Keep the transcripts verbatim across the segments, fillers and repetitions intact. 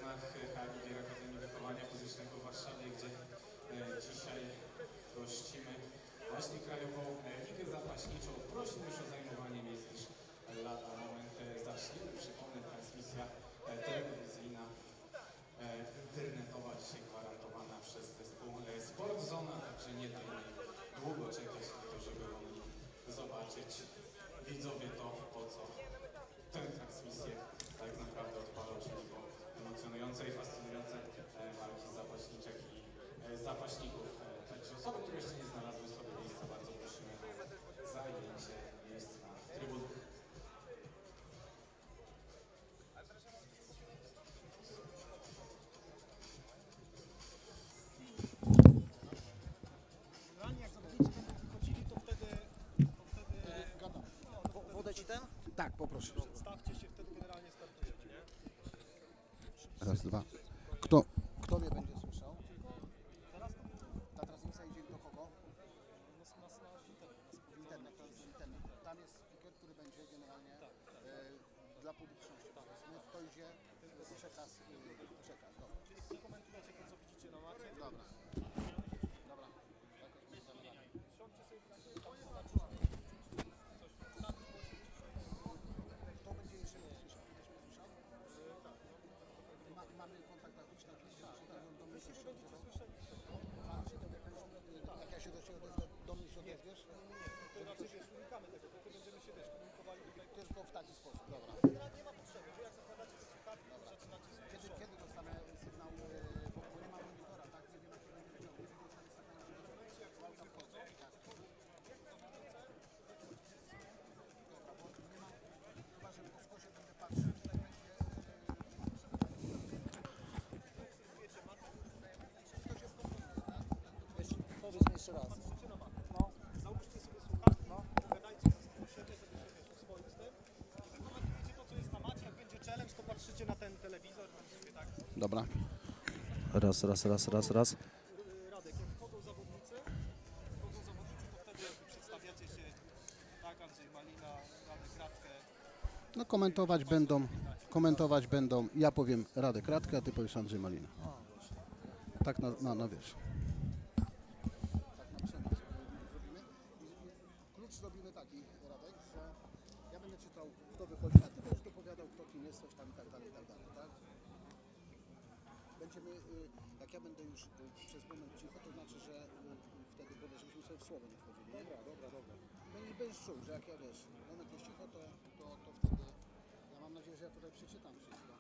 stadionach hali Gier Akademii Wychowania Fizycznego w Warszawie, gdzie dzisiaj gościmy właśnie Krajową Ligę Zapaśniczą. Prosimy już o zajmowanie miejsc, gdyż lada moment zacznie. Przypomnę, transmisja telewizyjna, internetowa dzisiaj gwarantowana przez zespół Sport Zona, także nie dajmy długo czekać na to, żeby mogli zobaczyć widzowie to, po co tę transmisję tak naprawdę odpalał, czyli po emocjonujące i fascynujące walki zapaśniczek i zapaśników. Także osoby, które jeszcze nie znalazły sobie miejsca, bardzo prosimy o zajęcie miejsc na trybunach. Jak zawodnicy będą wychodzili, to wtedy, to wtedy gadamy. No, Wodę ci ten? Tak, poproszę. Przedstawcie się, wtedy generalnie startujemy, nie? Raz, dwa. Kto, kto mnie będzie słyszał? Teraz to Ta transmisja idzie do kogo? nas, nas na internet. Internet, to jest internet. Tam jest speaker, który będzie generalnie e, dla publiczności. My, to idzie w przekaz, e, przekaz. Dobra. Czyli komentujecie to, co widzicie na macie. Dobra. Dobra. Jakoś mi damy radę. Siądźcie sobie tam, tam zobaczyć. Kto będzie jeszcze mnie słyszał? Będziesz mnie słyszał? Ma, mamy kontakt jakiś taki, że się tak do mnie się Będziecie odezwał? słyszeli. A, czy to jakaś, jak ja się do Ciebie odezwę, do mnie się odezwiesz? To raczej wiesz, unikamy tego, bo to będziemy się, wiesz, komunikowali tutaj. Tylko w taki sposób. Dobra. Nie ma potrzeby, wy jak zakładacie te słuchawki, to zaczynacie sobie Kiedy, show. kiedy dostanę sygnał, e, bo, bo nie ma monitora, tak? Nie wiem, jak to będzie działo. Kiedy dostanę sygnał, że walka wchodzi? Tak. Dobra, bo nie ma, chyba, że po skosie będę patrzył, tutaj będzie... Wiesz, powiedz mi jeszcze raz. Patrzycie na mapę. No, Załóżcie sobie słuchawki, no. Pogadajcie ze sobą siebie, żeby się, wiesz, oswoić z tym. I wy komentujecie to, co jest na macie. Jak będzie challenge, to patrzycie na ten telewizor, tam sobie tak. Dobra. raz, raz, raz, raz, raz. Radek, jak wchodzą zawodnicy, wchodzą zawodnicy, to wtedy jakby przedstawiacie się, tak, Andrzej Malina, Radek Radkę. No komentować będą, komentować będą, ja powiem Radek Radkę, a Ty powiesz Andrzej Malina. Tak na, na, na wiesz. Tak na przykład zrobimy. Klucz zrobimy taki, Radek, że ja będę czytał, kto wychodzi, a Ty będziesz dopowiadał, kto kim jest, coś tam i tak dalej, i tak dalej, tak? Będziemy, y, jak ja będę już y, przez moment cicho, to znaczy, że y, wtedy będę, żebyśmy sobie w słowo nie wchodzili. Dobra, dobra, dobra. Będziesz, będziesz czuł, że jak ja wiesz, moment jest cicho, to, to, to wtedy, ja mam nadzieję, że ja tutaj przeczytam wszystko.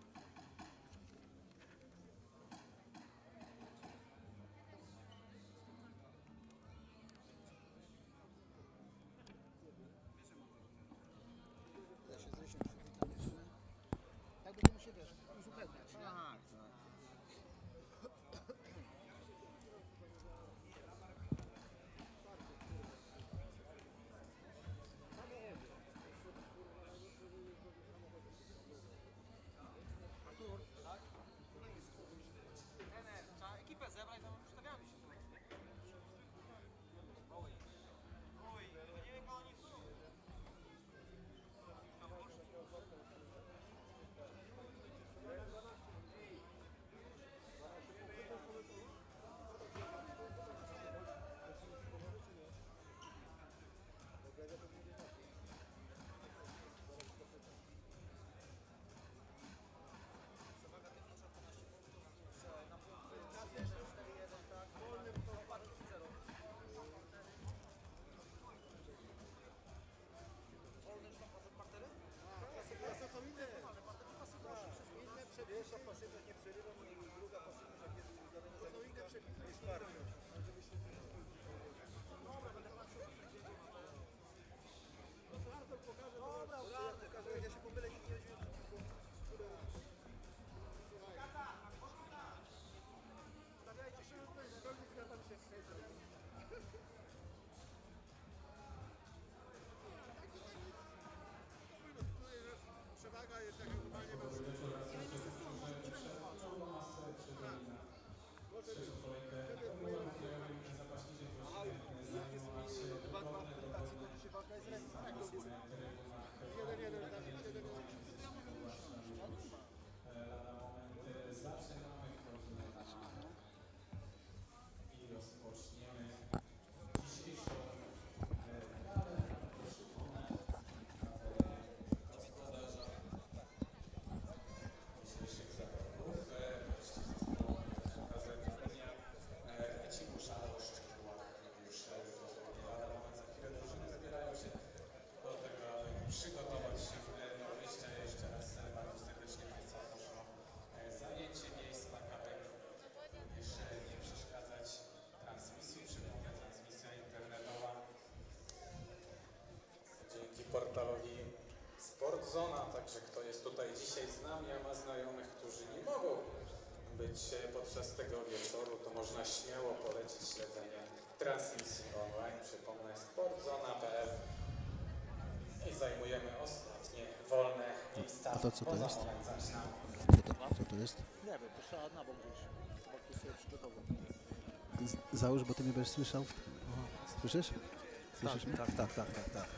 Ja się z Rysiem przywitam jeszcze. Tak będziemy się, wiesz, uzupełniać, nie? Tak, tak. Trzeba ekipę zebrać, tam ustawiamy się. Oj, oj, nie wiem, oni są. Pierwsza pasywność nie przerywa, i druga pasywność, jak jest danego zawodnika, jest bardzo. Żeby się... Dobra, będę patrzył. No Artur pokaże, dobra, Artur pokaże, jak ja się pomylę, nie wiem, stawiajcie się, szkolnik, ja tam się wsadzę. Przewaga jest jak normalnie ma. Trzecią kolejkę Zona, także kto jest tutaj dzisiaj z nami, a ma znajomych, którzy nie mogą być podczas tego wieczoru, to można śmiało polecić śledzenie transmisji online. Przypomnę, sportzona kropka p l i zajmujemy ostatnie wolne miejsca A to co to poza jest? moment zaczynamy. Co to, co to jest? Nie wiem, to trzeba na bok wziąć. Chyba ktoś sobie przygotował. Z, załóż, bo ty mnie będziesz słyszał. Słyszysz? Słyszysz mnie? Tak, tak, tak, tak, tak.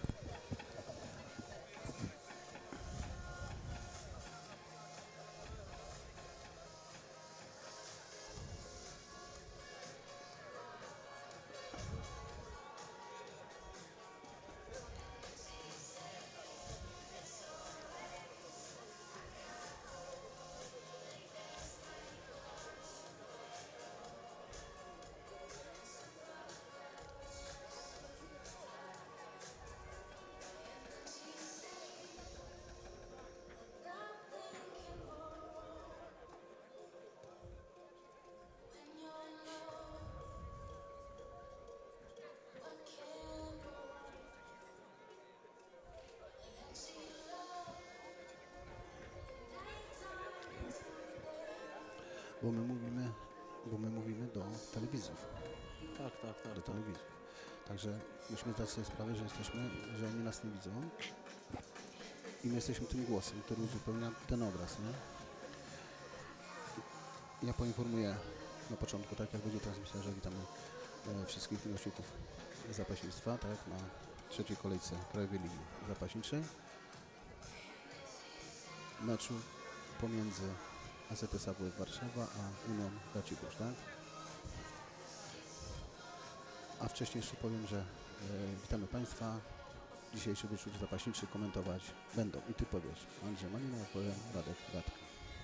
Bo my mówimy, bo my mówimy do telewizów. Tak, tak, tak. Do telewizji. Także musimy zdać sobie sprawę, że jesteśmy, że oni nas nie widzą i my jesteśmy tym głosem, który uzupełnia ten obraz, nie? Ja poinformuję na początku, tak jak będzie transmisja, że witamy e, wszystkich miłośników zapaśnictwa, tak, na trzeciej kolejce Krajowej Ligi Zapaśniczej. Meczu pomiędzy A Z S A W F Warszawa a Unią Racibórz, tak? A wcześniej jeszcze powiem, że e, witamy Państwa. Dzisiejszy wieczór zapaśniczy komentować będą i Ty powiesz Andrzej Malina, ja powiem Radek Radka.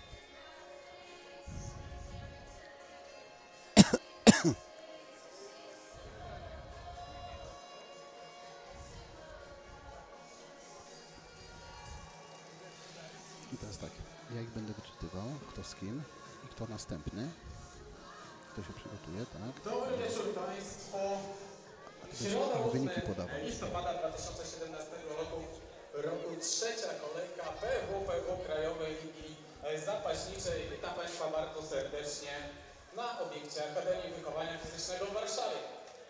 I teraz tak, ja ich będę wyczytywał, kto z kim i kto następny. Kto się przygotuje, tak? Dobry wieczór Państwu. Środa wyniki podawał. listopada dwa tysiące siedemnastego roku, roku trzecia kolejka P W P W Krajowej Ligi Zapaśniczej. Witam Państwa bardzo serdecznie na obiekcie Akademii Wychowania Fizycznego w Warszawie.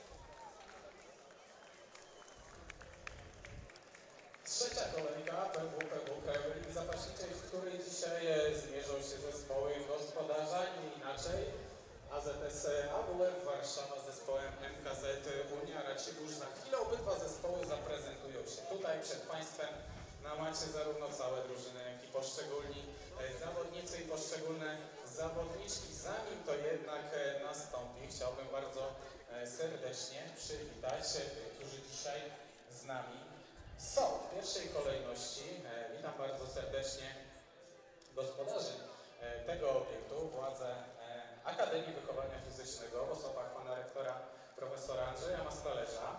Trzecia kolejka P W P W Krajowej Ligi Zapaśniczej, w której dzisiaj zmierzą się zespoły gospodarza, nie inaczej. A Z S A W F Warszawa z zespołem M K Z Unia Racibórz. Za chwilę obydwa zespoły zaprezentują się tutaj przed Państwem na macie, zarówno całe drużyny, jak i poszczególni zawodnicy i poszczególne zawodniczki. Zanim to jednak nastąpi, chciałbym bardzo serdecznie przywitać tych, którzy dzisiaj z nami są. W pierwszej kolejności witam bardzo serdecznie gospodarzy tego obiektu, władze Akademii Wychowania Fizycznego w osobach pana rektora profesora Andrzeja Mastalerza,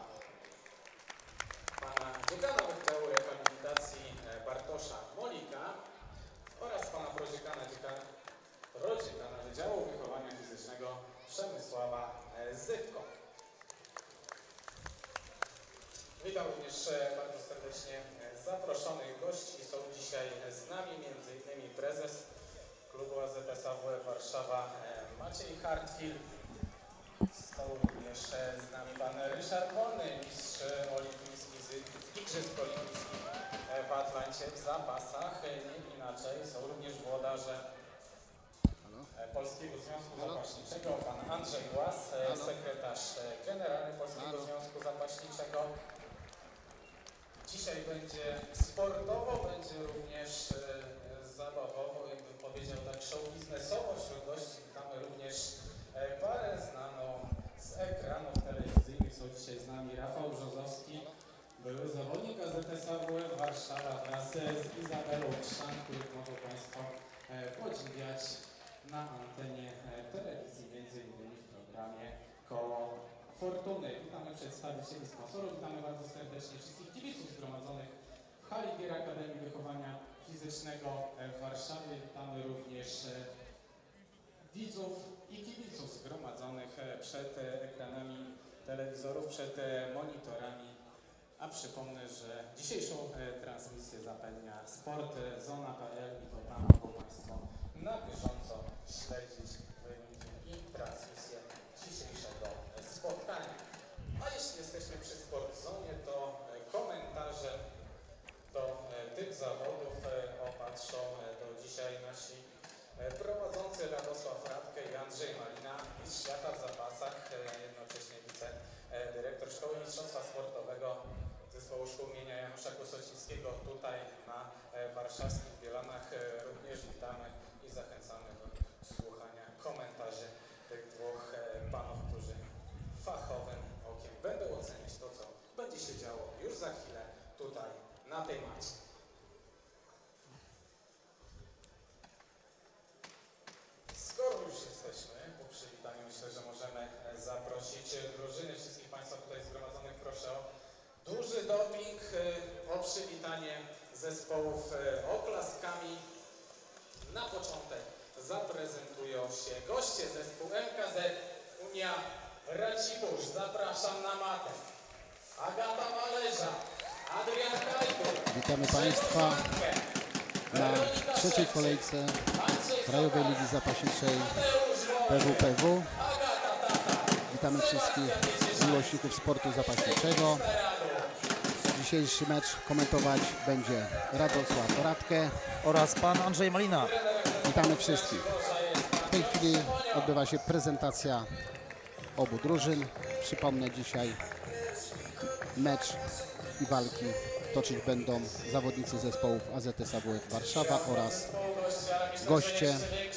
pana dziekana Wydziału Rehabilitacji Bartosza Molika oraz pana prodziekana, dziekana, prodziekana Wydziału Wychowania Fizycznego Przemysława Zytko. Witam również bardzo serdecznie zaproszonych gości. Są dzisiaj z nami między innymi prezes klubu A Z S A W F Warszawa Maciej Hartwil. Są również z nami pan Ryszard Wolny, mistrz olimpijski z Igrzysk Olimpijskich w Atlancie w zapasach. Nie inaczej są również włodarze Polskiego Związku Zapaśniczego, pan Andrzej Głaz, sekretarz generalny Polskiego Związku Zapaśniczego. Dzisiaj będzie sportowo, będzie również zabawowo, jakbym powiedział tak show biznesowo. Wśród gości witamy również parę znaną z ekranów telewizyjnych. Są dzisiaj z nami Rafał Brzozowski, były zawodnik A Z S A W F Warszawa wraz z Izabelą Trzan, których mogą Państwo podziwiać na antenie telewizji, między innymi w programie Koło Fortuny. Witamy przedstawicieli sponsorów, witamy bardzo serdecznie wszystkich kibiców zgromadzonych w hali gier Akademii Wychowania Fizycznego w Warszawie. Witamy również widzów i kibiców zgromadzonych przed ekranami telewizorów, przed monitorami A przypomnę, że dzisiejszą e, transmisję zapewnia sportzona kropka p l i to tam mogą Państwo na bieżąco śledzić wyniki i transmisję dzisiejszego e, spotkania. A jeśli jesteśmy przy Sportzonie, to e, komentarze do e, tych zawodów e, opatrzą e, do dzisiaj nasi e, prowadzący Radosław Radke i Andrzej Malina, mistrz świata w zapasach, e, jednocześnie wicedyrektor Szkoły Mistrzostwa Sportowego Zespołu Szkół imienia Janusza Kłosocińskiego tutaj na e, warszawskich Bielanach. E, również witamy i zachęcamy do słuchania komentarzy tych dwóch e, panów, którzy fachowym okiem będą oceniać to, co będzie się działo już za chwilę tutaj na tej macie. Skoro już jesteśmy po przywitaniu, myślę, że możemy e, zaprosić e, drużyny. Wszystkich Państwa tutaj zgromadzonych proszę o duży doping, e, o przywitanie zespołów e, oklaskami. Na początek zaprezentują się goście zespół M K Z Unia Racibórz. Zapraszam na matę. Agata Malerza, Adrian Kajko. Witamy Państwa na trzeciej kolejce Krajowej Ligi Zapaśniczej P W P W. Witamy wszystkich miłośników sportu zapaśniczego. Dzisiejszy mecz komentować będzie Radosław Radke Oraz pan Andrzej Malina. Witamy wszystkich. W tej chwili odbywa się prezentacja obu drużyn. Przypomnę, dzisiaj mecz i walki toczyć będą zawodnicy zespołów A Z S A W F Warszawa oraz goście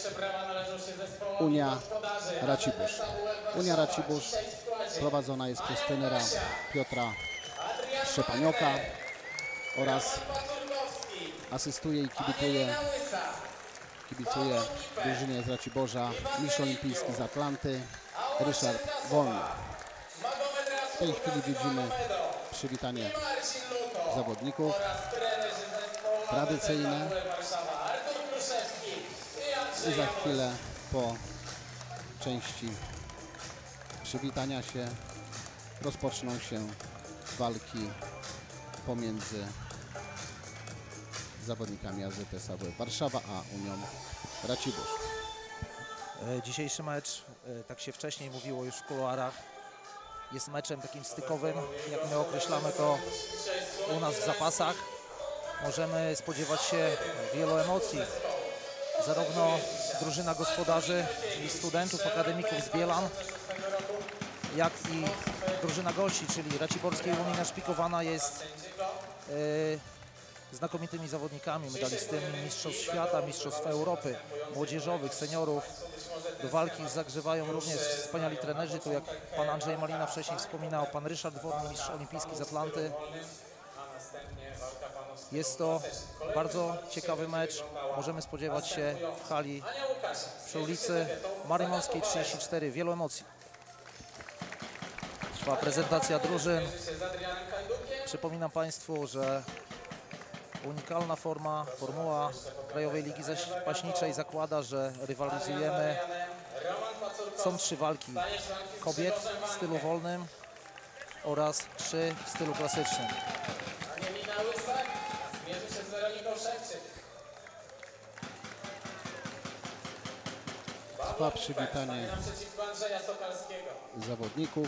Unia Racibórz. Unia Racibórz prowadzona jest przez trenera Piotra Szczepanioka oraz asystuje i kibicuje, kibicuje drużynie z Raciborza mistrz olimpijski z Atlanty Ryszard Wolny. W tej chwili widzimy przywitanie zawodników tradycyjne i za chwilę po części przywitania się rozpoczną się walki pomiędzy zawodnikami A Z S A W F Warszawa a Unią Racibórz. E, Dzisiejszy mecz, e, tak się wcześniej mówiło już w kuluarach, jest meczem takim stykowym, jak my określamy to u nas w zapasach. Możemy spodziewać się wielu emocji. Zarówno drużyna gospodarzy, czyli studentów, akademików z Bielan, jak i drużyna gości, czyli Raciborskiej Unii naszpikowana jest e, znakomitymi zawodnikami, medalistami mistrzostw świata, mistrzostw Europy, młodzieżowych, seniorów. Do walki zagrzewają również wspaniali trenerzy, tu jak pan Andrzej Malina wcześniej wspominał, pan Ryszard Wodny, mistrz olimpijski z Atlanty. Jest to bardzo ciekawy mecz. Możemy spodziewać się w hali przy ulicy Marymonskiej trzydzieści cztery wielu emocji. Trwa prezentacja drużyn. Przypominam Państwu, że unikalna forma, formuła Krajowej Ligi Zapaśniczej zakłada, że rywalizujemy. Są trzy walki kobiet w stylu wolnym oraz trzy w stylu klasycznym. Trwa przywitanie zawodników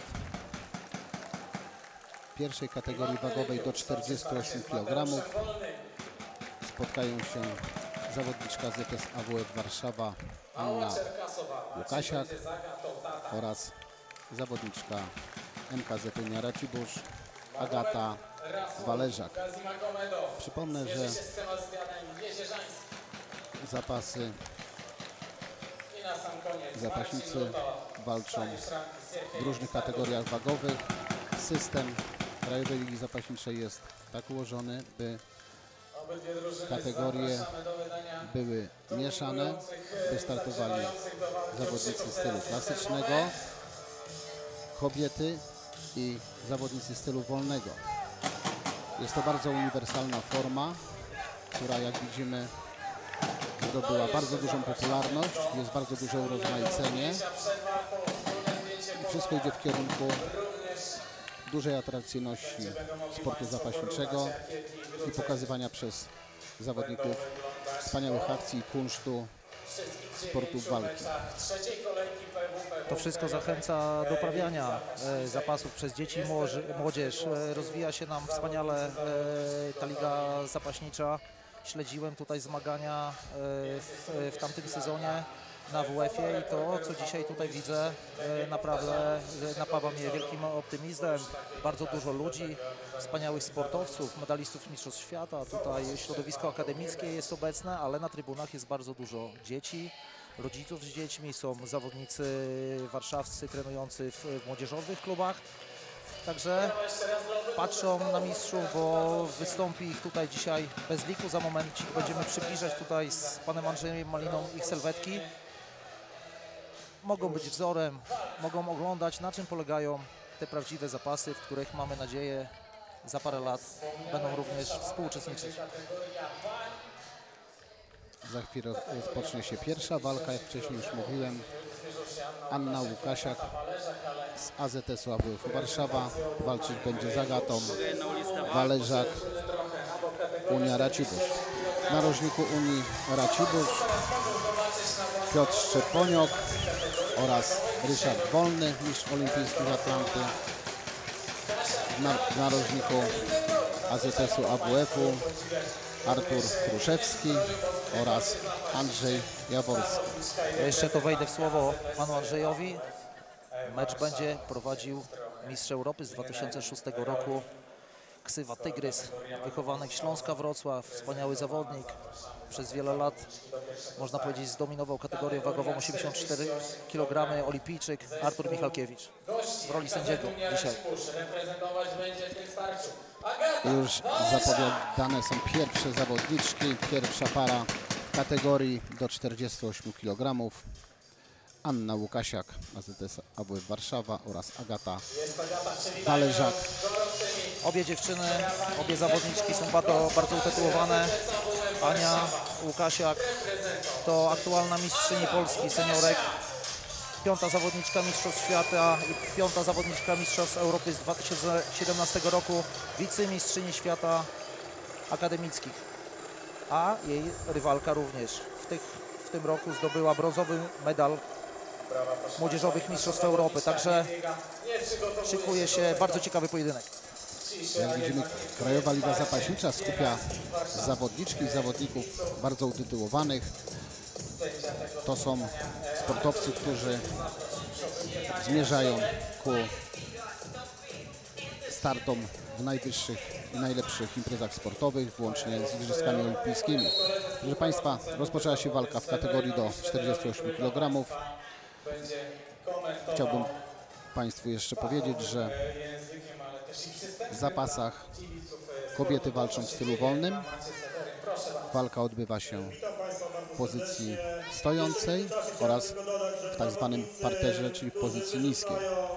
pierwszej kategorii wagowej do czterdziestu ośmiu kilogramów. Spotkają się zawodniczka Z S A W F Warszawa Anna Łukasiak oraz zawodniczka M K Z Unia Racibórz Agata Walerzak. Przypomnę, że zapasy zapaśnicy walczą w różnych kategoriach wagowych. System Krajowej Ligi Zapaśniczej jest tak ułożony, by kategorie były mieszane, by startowali zawodnicy stylu klasycznego, kobiety i zawodnicy stylu wolnego. Jest to bardzo uniwersalna forma, która, jak widzimy, zdobyła bardzo dużą popularność, jest bardzo duże urozmaicenie i wszystko idzie w kierunku dużej atrakcyjności sportu zapaśniczego i pokazywania przez zawodników wspaniałych akcji i kunsztu sportu walki. To wszystko zachęca do uprawiania e, zapasów przez dzieci i młoży- młodzież. E, rozwija się nam wspaniale e, ta liga zapaśnicza. Śledziłem tutaj zmagania e, w, w tamtym sezonie na W F-ie i to, co dzisiaj tutaj widzę, e, naprawdę e, napawa mnie wielkim optymizmem. Bardzo dużo ludzi, wspaniałych sportowców, medalistów Mistrzostw Świata. Tutaj środowisko akademickie jest obecne, ale na trybunach jest bardzo dużo dzieci, rodziców z dziećmi, są zawodnicy warszawscy trenujący w, w młodzieżowych klubach. Także patrzą na mistrzów, bo wystąpi ich tutaj dzisiaj bez liku. Za momencik będziemy przybliżać tutaj z panem Andrzejem Maliną ich sylwetki. Mogą być wzorem, mogą oglądać, na czym polegają te prawdziwe zapasy, w których mamy nadzieję za parę lat będą również współuczestniczyć. Za chwilę rozpocznie się pierwsza walka, jak wcześniej już mówiłem. Anna Łukasiak z A Z S-u A W F Warszawa walczyć będzie z Agatą Wależak, Unia Raciborz. W narożniku Unii Raciborz Piotr Szczeponiok oraz Ryszard Wolny, mistrz olimpijski z Atlanty. W narożniku A Z S-u A W F-u Artur Kruszewski oraz Andrzej Jaworski. Ja jeszcze to wejdę w słowo panu Andrzejowi. Mecz będzie prowadził mistrz Europy z dwa tysiące szóstego roku. Ksywa Tygrys, wychowanek Śląska Wrocław, wspaniały zawodnik. Przez wiele lat, można powiedzieć, zdominował kategorię wagową osiemdziesiąt cztery kilogramy, olimpijczyk Artur Michalkiewicz w roli sędziego dzisiaj. Już zapowiadane są pierwsze zawodniczki, pierwsza para w kategorii do czterdziestu ośmiu kilogramów. Anna Łukasiak, A Z S A W F Warszawa oraz Agata Wależak. Obie dziewczyny, obie zawodniczki są bardzo, bardzo utytułowane. Ania Łukasiak to aktualna mistrzyni Polski seniorek, piąta zawodniczka Mistrzostw Świata i piąta zawodniczka Mistrzostw Europy z dwa tysiące siedemnastego roku, wicemistrzyni świata akademickich. A jej rywalka również w, tych, w tym roku zdobyła brązowy medal młodzieżowych Mistrzostw Europy, także szykuje się bardzo ciekawy pojedynek. Jak widzimy, Krajowa Liga Zapaśnicza skupia zawodniczki i zawodników bardzo utytułowanych. To są sportowcy, którzy zmierzają ku startom w najwyższych i najlepszych imprezach sportowych, włącznie z Igrzyskami Olimpijskimi. Proszę Państwa, rozpoczęła się walka w kategorii do czterdziestu ośmiu kilogramów. Chciałbym Państwu jeszcze powiedzieć, że w zapasach kobiety walczą w stylu wolnym. Walka odbywa się w pozycji stojącej oraz w tak zwanym parterze, czyli w pozycji niskiej.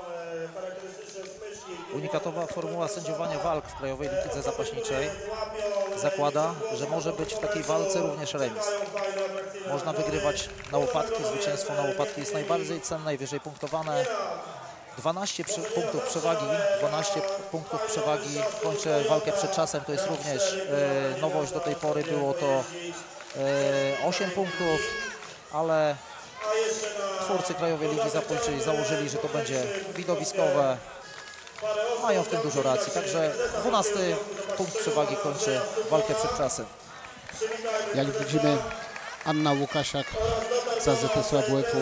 Unikatowa formuła sędziowania walk w Krajowej Lidze Zapaśniczej zakłada, że może być w takiej walce również remis. Można wygrywać na łopatki, zwycięstwo na łopatki jest najbardziej cenne, najwyżej punktowane. dwanaście przy, punktów przewagi, dwanaście punktów przewagi, kończę walkę przed czasem, to jest również e, nowość, do tej pory było to e, osiem punktów, ale twórcy Krajowej Ligi Zapaśniczej założyli, że to będzie widowiskowe, mają w tym dużo racji, także dwunasty punkt przewagi kończy walkę przed czasem. Jak widzimy, Anna Łukasiak z A Z S-u A W F-u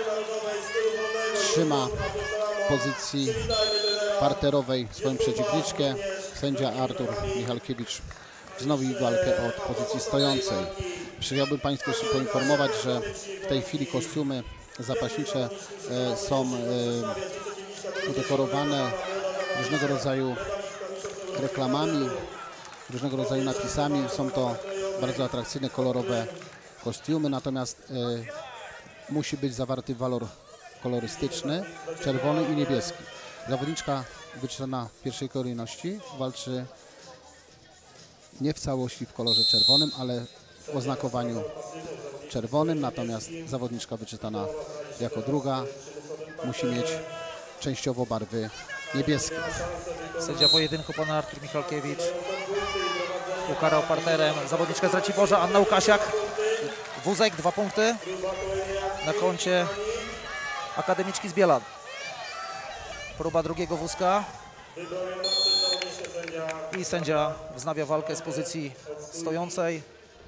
trzyma w pozycji parterowej swoją przeciwniczkę. Sędzia Artur Michalkiewicz wznowił walkę od pozycji stojącej. Chciałbym Państwu jeszcze poinformować, że w tej chwili kostiumy zapaśnicze e, są e, udekorowane różnego rodzaju reklamami, różnego rodzaju napisami. Są to bardzo atrakcyjne, kolorowe kostiumy, natomiast e, musi być zawarty walor kolorystyczny, czerwony i niebieski. Zawodniczka wyczytana w pierwszej kolejności walczy nie w całości w kolorze czerwonym, ale w oznakowaniu czerwonym, natomiast zawodniczka wyczytana jako druga musi mieć częściowo barwy niebieskich. Sędzia pojedynku, pan Artur Michalkiewicz, ukarał parterem zawodniczkę z Raciborza, Anna Łukasiak. Wózek, dwa punkty na koncie akademiczki z Bielan. Próba drugiego wózka. I sędzia wznawia walkę z pozycji stojącej.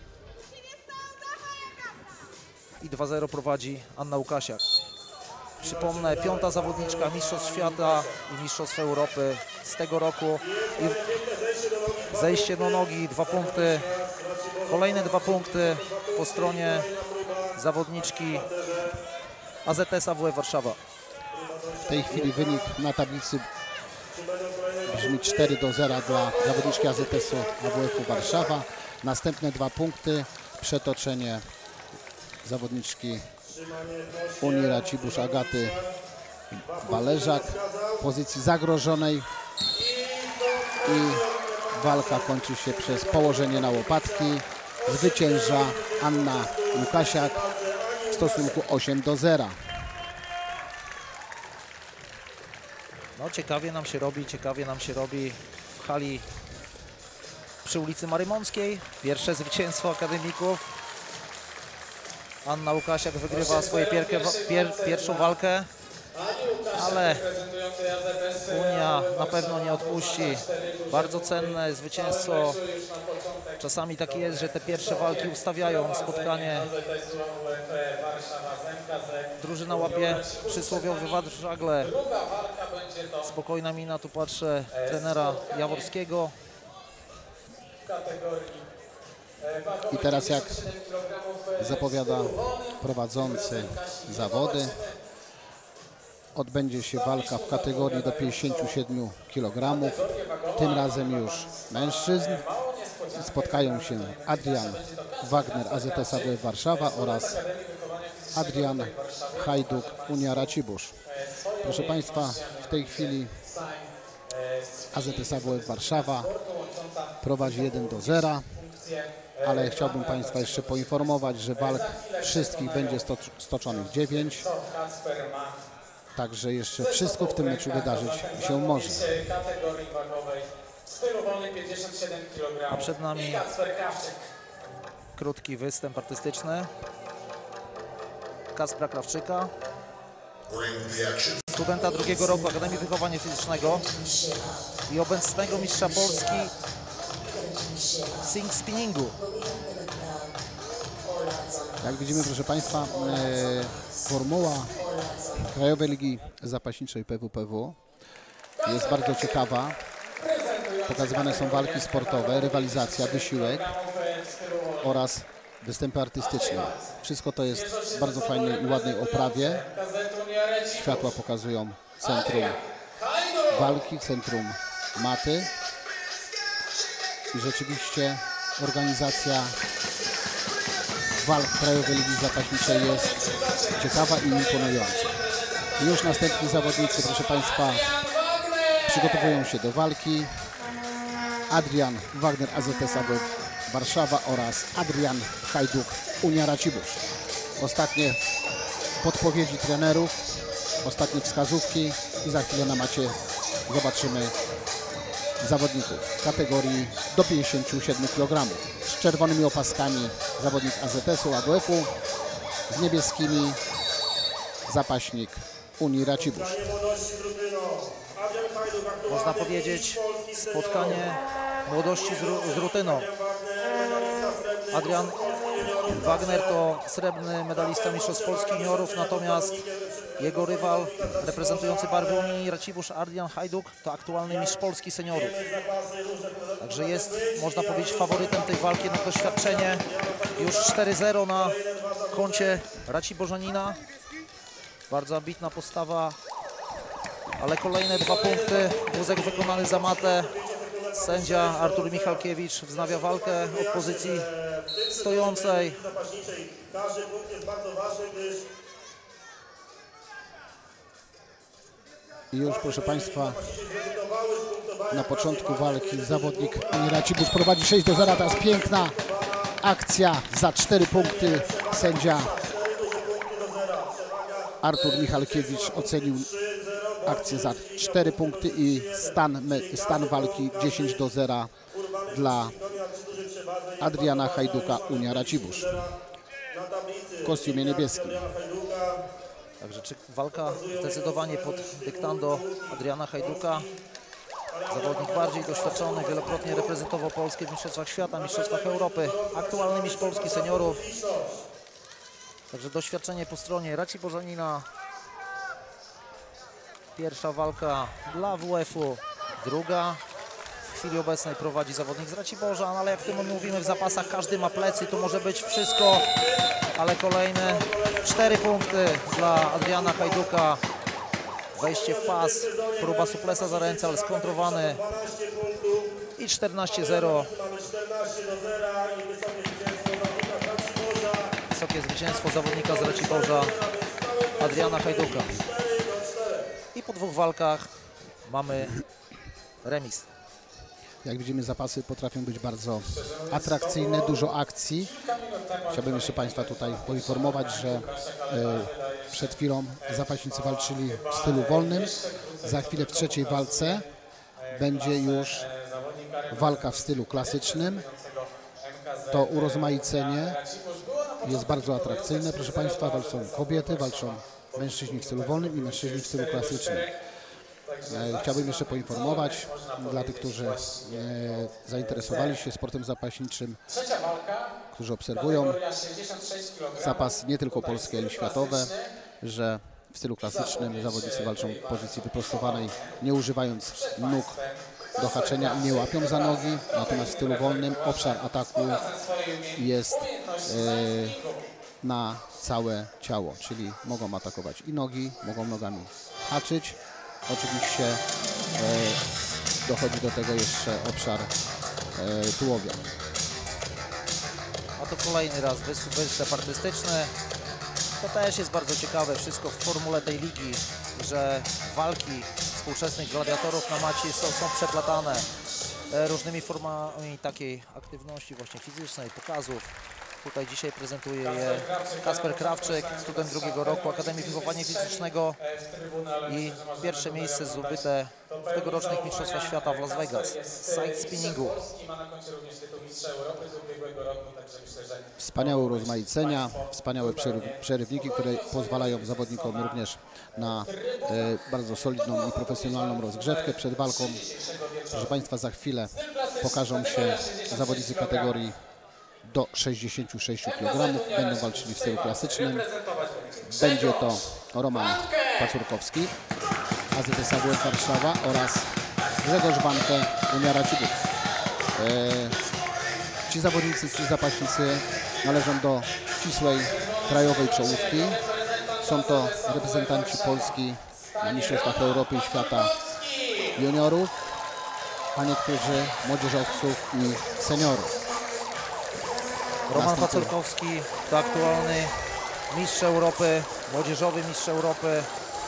I dwa zero prowadzi Anna Łukasiak. Przypomnę, piąta zawodniczka Mistrzostw Świata i Mistrzostw Europy z tego roku. I zejście do nogi, dwa punkty. Kolejne dwa punkty po stronie zawodniczki A Z S A W F Warszawa. W tej chwili wynik na tablicy brzmi cztery do zera dla zawodniczki A Z S A W F Warszawa. Następne dwa punkty, przetoczenie zawodniczki Unii Racibórz Agaty Bależak w pozycji zagrożonej i walka kończy się przez położenie na łopatki. Zwycięża Anna Łukasiak w stosunku osiem do zera. No ciekawie nam się robi, ciekawie nam się robi w hali przy ulicy Marymąckiej. Pierwsze zwycięstwo akademików. Anna Łukasiak wygrywa swoją pierkę, pier, pierwszą walkę, ale Unia na pewno nie odpuści. Bardzo cenne zwycięstwo. Czasami tak jest, że te pierwsze walki ustawiają spotkanie. Drużyna łapie przysłowiowy wadr żagle. Spokojna mina, tu patrzę, trenera Jaworskiego. I teraz, jak zapowiada prowadzący zawody, odbędzie się walka w kategorii do pięćdziesięciu siedmiu kilogramów. Tym razem już mężczyzn. Spotkają się Adrian Wagner, A Z S A W F Warszawa oraz Adrian Hajduk, Unia Racibórz. Proszę Państwa, w tej chwili A Z S A W F Warszawa prowadzi jeden do zera. Ale chciałbym Państwa jeszcze poinformować, że walk wszystkich będzie stoczonych dziewięć. Także jeszcze wszystko w tym meczu wydarzyć się może. A przed nami krótki występ artystyczny Kacpra Krawczyka, studenta drugiego roku Akademii Wychowania Fizycznego i obecnego mistrza Polski Sing Spinningu. Jak widzimy, proszę Państwa, e, formuła Krajowej Ligi Zapaśniczej P W P W jest bardzo ciekawa. Pokazywane są walki sportowe, rywalizacja, wysiłek oraz występy artystyczne. Wszystko to jest w bardzo fajnej i ładnej oprawie. Światła pokazują centrum walki, centrum maty. I rzeczywiście organizacja walk Krajowej Ligi Zapaśniczej jest ciekawa i imponująca. I już następni zawodnicy, proszę Państwa, przygotowują się do walki. Adrian Wagner, A Z S A W F Warszawa oraz Adrian Hajduk, Unia Racibórz. Ostatnie podpowiedzi trenerów, ostatnie wskazówki i za chwilę na macie zobaczymy zawodników w kategorii do pięćdziesięciu siedmiu kilogramów. Z czerwonymi opaskami zawodnik A Z S-u, A W F-u, z niebieskimi zapaśnik Unii Racibórz. Można powiedzieć spotkanie młodości z, Ru z Rutyną. Adrian Wagner to srebrny medalista Mistrzostw Polski juniorów, natomiast jego rywal reprezentujący barwy Unii Racibórz Adrian Hajduk to aktualny mistrz Polski seniorów. Także jest, można powiedzieć, faworytem tej walki, jednak doświadczenie. Już cztery zero na koncie Raciborzanina. Bardzo ambitna postawa, ale kolejne dwa punkty. Wózek wykonany za matę. Sędzia Artur Michalkiewicz wznawia walkę od pozycji stojącej. Każdy punkt jest bardzo ważny, gdyż I już, proszę Państwa, na początku walki zawodnik Unii Racibórz prowadzi sześć do zera. Teraz piękna akcja za cztery punkty. Sędzia Artur Michalkiewicz ocenił akcję za cztery punkty i stan, me- stan walki dziesięć do zera dla Adriana Hajduka, Unia Racibórz w kostiumie niebieskim. Także czy walka zdecydowanie pod dyktando Adriana Hajduka. Zawodnik bardziej doświadczony, wielokrotnie reprezentował Polskę w Mistrzostwach Świata, Mistrzostwach Europy, aktualny mistrz Polski seniorów. Także doświadczenie po stronie Raciborzanina. Pierwsza walka dla W F-u, druga. W chwili obecnej prowadzi zawodnik z Raciborza, no ale jak w tym mówimy, w zapasach każdy ma plecy, tu może być wszystko, ale kolejne cztery punkty dla Adriana Hajduka. Wejście w pas, próba suplesa za ręce, ale skontrowany i czternaście zero. Wysokie zwycięstwo zawodnika z Raciborza, Adriana Hajduka. I po dwóch walkach mamy remis. Jak widzimy, zapasy potrafią być bardzo atrakcyjne, dużo akcji. Chciałbym jeszcze Państwa tutaj poinformować, że e, przed chwilą zapaśnicy walczyli w stylu wolnym. Za chwilę w trzeciej walce będzie już walka w stylu klasycznym. To urozmaicenie jest bardzo atrakcyjne. Proszę Państwa, walczą kobiety, walczą mężczyźni w stylu wolnym i mężczyźni w stylu klasycznym. Chciałbym jeszcze poinformować dla tych, którzy e, zainteresowali się sportem zapaśniczym, którzy obserwują zapas nie tylko polskie, ale i światowe, że w stylu klasycznym zawodnicy walczą w pozycji wyprostowanej, nie używając nóg do haczenia i nie łapią za nogi, natomiast w stylu wolnym obszar ataku jest e, na całe ciało, czyli mogą atakować i nogi, mogą nogami haczyć. Oczywiście e, dochodzi do tego jeszcze obszar e, tułowia. A to kolejny raz występ, występ artystyczny. To też jest bardzo ciekawe wszystko w formule tej ligi, że walki współczesnych gladiatorów na macie są, są przeplatane e, różnymi formami takiej aktywności właśnie fizycznej, pokazów. Tutaj dzisiaj prezentuje je Kasper Krawczyk, student drugiego roku Akademii Wychowania Fizycznego i pierwsze miejsce zdobyte w tegorocznych Mistrzostwach Świata w Las Vegas z side spinningu. Wspaniałe urozmaicenia, wspaniałe przerywniki, które pozwalają zawodnikom również na e, bardzo solidną i profesjonalną rozgrzewkę przed walką. Proszę Państwa, za chwilę pokażą się zawodnicy kategorii do sześćdziesięciu sześciu kilogramów. Będą walczyli w stylu klasycznym. Będzie to Roman Pacurkowski, A Z S A W F Warszawa oraz Grzegorz Wankę, Unia Racibórz. E, ci zawodnicy, ci zapaśnicy należą do ścisłej krajowej czołówki. Są to reprezentanci Polski na Mistrzostwach Europy i Świata juniorów, a niektórzy młodzieżowców i seniorów. Roman Pacurkowski to aktualny mistrz Europy, młodzieżowy mistrz Europy.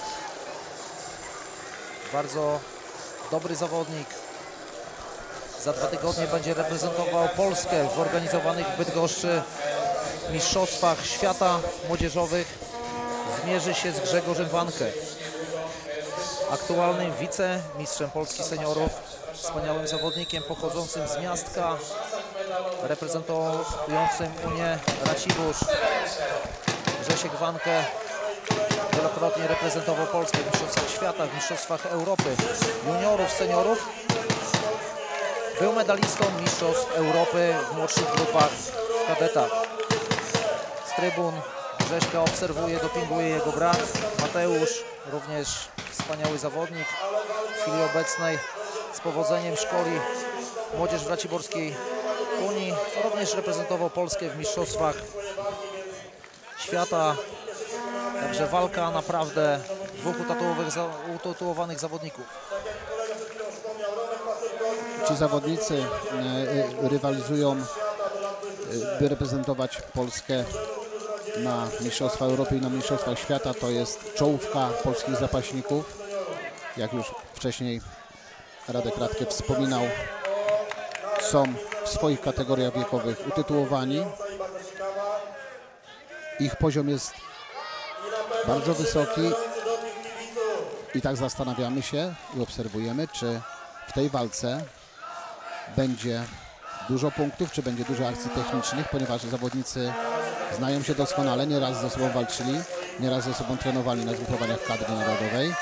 Bardzo dobry zawodnik. Za dwa tygodnie będzie reprezentował Polskę w organizowanych w Bydgoszczy Mistrzostwach Świata Młodzieżowych. Zmierzy się z Grzegorzem Wankę, aktualnym wicemistrzem Polski seniorów, wspaniałym zawodnikiem pochodzącym z Miastka, reprezentującym Unię Racibórz. Grzesiek Wankę wielokrotnie reprezentował Polskę w Mistrzostwach Świata, w Mistrzostwach Europy juniorów, seniorów. Był medalistą Mistrzostw Europy w młodszych grupach, w kadetach. Z trybun Grześka obserwuje, dopinguje jego brat Mateusz, również wspaniały zawodnik. W chwili obecnej z powodzeniem szkoli młodzież w Raciborskiej Unii. Również reprezentował Polskę w Mistrzostwach Świata. Także walka naprawdę dwóch utatuowanych zawodników. Ci zawodnicy e, rywalizują, e, by reprezentować Polskę na Mistrzostwach Europy i na Mistrzostwach Świata. To jest czołówka polskich zapaśników. Jak już wcześniej Radek Radke wspominał, są w swoich kategoriach wiekowych utytułowani. Ich poziom jest bardzo wysoki I tak zastanawiamy się i obserwujemy, czy w tej walce będzie dużo punktów, czy będzie dużo akcji technicznych, ponieważ zawodnicy znają się doskonale, nieraz ze sobą walczyli, nieraz ze sobą trenowali na zgrupowaniach kadry narodowej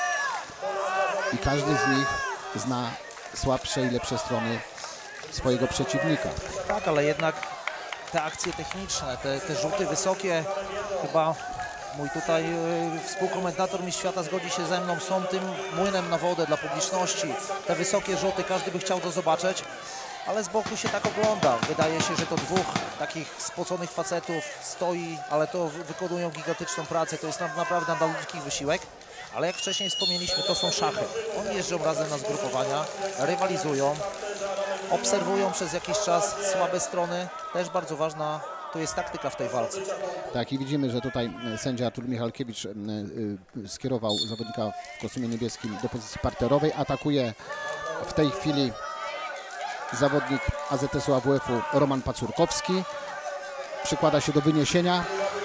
i każdy z nich zna słabsze i lepsze strony swojego przeciwnika. Tak, ale jednak te akcje techniczne, te, te rzuty wysokie, chyba mój tutaj y, współkomentator Mistrz Świata zgodzi się ze mną, są tym młynem na wodę dla publiczności. Te wysokie rzuty, każdy by chciał to zobaczyć, ale z boku się tak ogląda. Wydaje się, że to dwóch takich spoconych facetów stoi, ale to wy- wykonują gigantyczną pracę. To jest na, naprawdę nadludzki wysiłek. Ale jak wcześniej wspomnieliśmy, to są szachy. Oni jeżdżą razem na zgrupowania, rywalizują, obserwują przez jakiś czas słabe strony. Też bardzo ważna to jest taktyka w tej walce. Tak, i widzimy, że tutaj e, sędzia Artur Michalkiewicz e, e, skierował zawodnika w kostiumie niebieskim do pozycji parterowej. Atakuje w tej chwili zawodnik A Z S u A W F-u Roman Pacurkowski. Przykłada się do wyniesienia.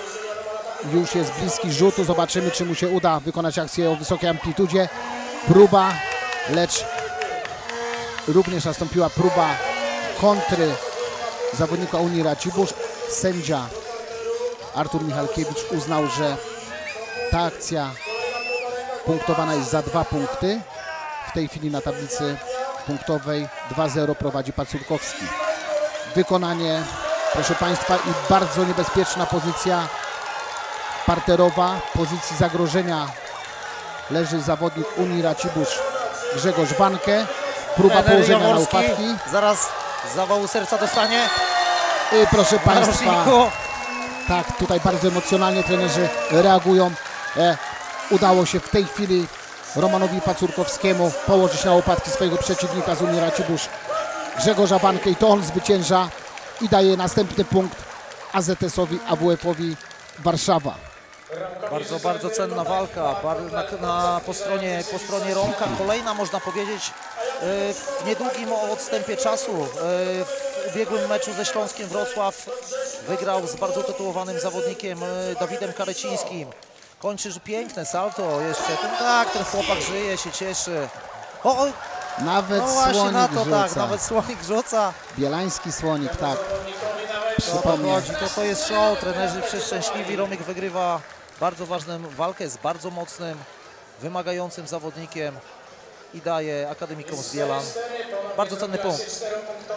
Już jest bliski rzutu. Zobaczymy, czy mu się uda wykonać akcję o wysokiej amplitudzie. Próba, lecz również nastąpiła próba kontry zawodnika Unii Racibórz. Sędzia Artur Michalkiewicz uznał, że ta akcja punktowana jest za dwa punkty. W tej chwili na tablicy punktowej dwa zero prowadzi Pacurkowski. Wykonanie, proszę Państwa, i bardzo niebezpieczna pozycja parterowa. W pozycji zagrożenia leży zawodnik Unii Racibórz Grzegorz Wankę. Próba Trener położenia na Jaworski łopatki. zaraz zawału serca dostanie. I proszę Państwa, Narożniku. tak, tutaj bardzo emocjonalnie trenerzy reagują. E, udało się w tej chwili Romanowi Pacurkowskiemu położyć na łopatki swojego przeciwnika z Unii Racibórz Grzegorza Wankę i to on zwycięża i daje następny punkt A Z S owi A W F-owi Warszawa. Bardzo, bardzo cenna walka Bar na, na, po, stronie, po stronie Romka. Kolejna, można powiedzieć, y, w niedługim odstępie czasu. Y, w ubiegłym meczu ze Śląskiem Wrocław wygrał z bardzo tytułowanym zawodnikiem y, Dawidem Karecińskim. Kończy, że piękne salto jeszcze. Ten, tak, ten chłopak żyje, się cieszy. O, o, Nawet no właśnie słonik na to rzuca. tak, nawet słonik rzuca. Bielański słonik, tak. To, to Przypomnę. chodzi, to, to jest show, trenerzy przeszczęśliwi. Romek wygrywa bardzo ważną walkę z bardzo mocnym, wymagającym zawodnikiem i daje akademikom z Bielan bardzo cenny punkt.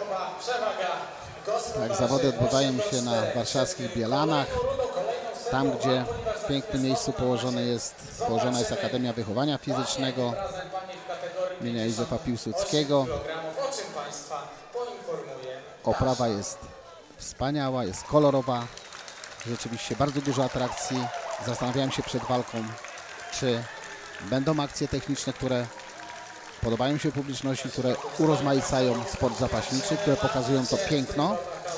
Tak, zawody odbywają się na warszawskich Bielanach, tam gdzie w pięknym miejscu położone jest, położona jest Akademia Wychowania Fizycznego imienia Józefa Piłsudskiego. Oprawa jest wspaniała, jest kolorowa, rzeczywiście bardzo dużo atrakcji. Zastanawiałem się przed walką, czy będą akcje techniczne, które podobają się publiczności, które urozmaicają sport zapaśniczy, które pokazują to piękno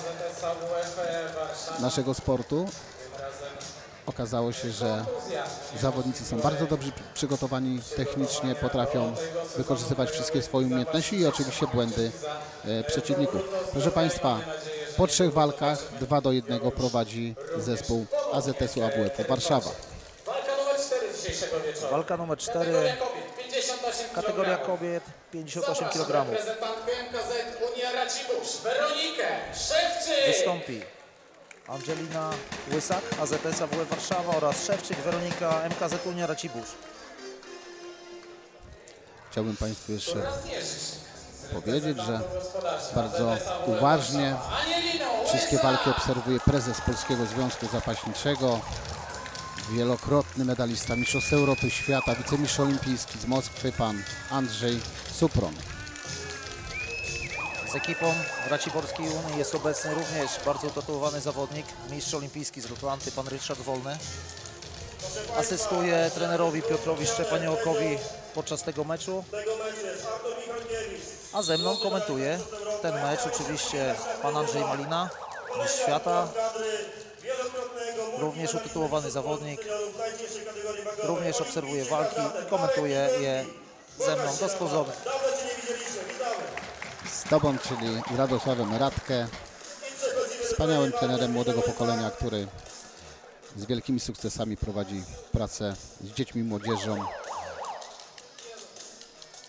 naszego sportu. Okazało się, że zawodnicy są bardzo dobrze przygotowani technicznie, potrafią wykorzystywać wszystkie swoje umiejętności i oczywiście błędy e, przeciwników. Proszę Państwa, po trzech walkach dwa do jednego prowadzi zespół A Z S u A W F Warszawa. Walka numer cztery, kategoria kobiet, pięćdziesiąt osiem kilogramów. Wystąpi Angelina Łysak, A Z S A W F Warszawa oraz Szewczyk Weronika, M K Z Unia Racibórz. Chciałbym Państwu jeszcze powiedzieć, że bardzo uważnie wszystkie walki obserwuje prezes Polskiego Związku Zapaśniczego, wielokrotny medalista Mistrzostw Europy, Świata, wicemistrz olimpijski z Moskwy, pan Andrzej Supron. Z ekipą w Raciborskiej Unii jest obecny również bardzo utytułowany zawodnik, mistrz olimpijski z Atlanty, pan Ryszard Wolny. Asystuje trenerowi Piotrowi Szczepaniokowi podczas tego meczu. A ze mną komentuje ten mecz oczywiście pan Andrzej Malina, mistrz świata, również utytułowany zawodnik, również obserwuje walki i komentuje je ze mną do sposobu. Z Tobą, czyli Radosławem Radkę, wspaniałym trenerem młodego pokolenia, który z wielkimi sukcesami prowadzi pracę z dziećmi, młodzieżą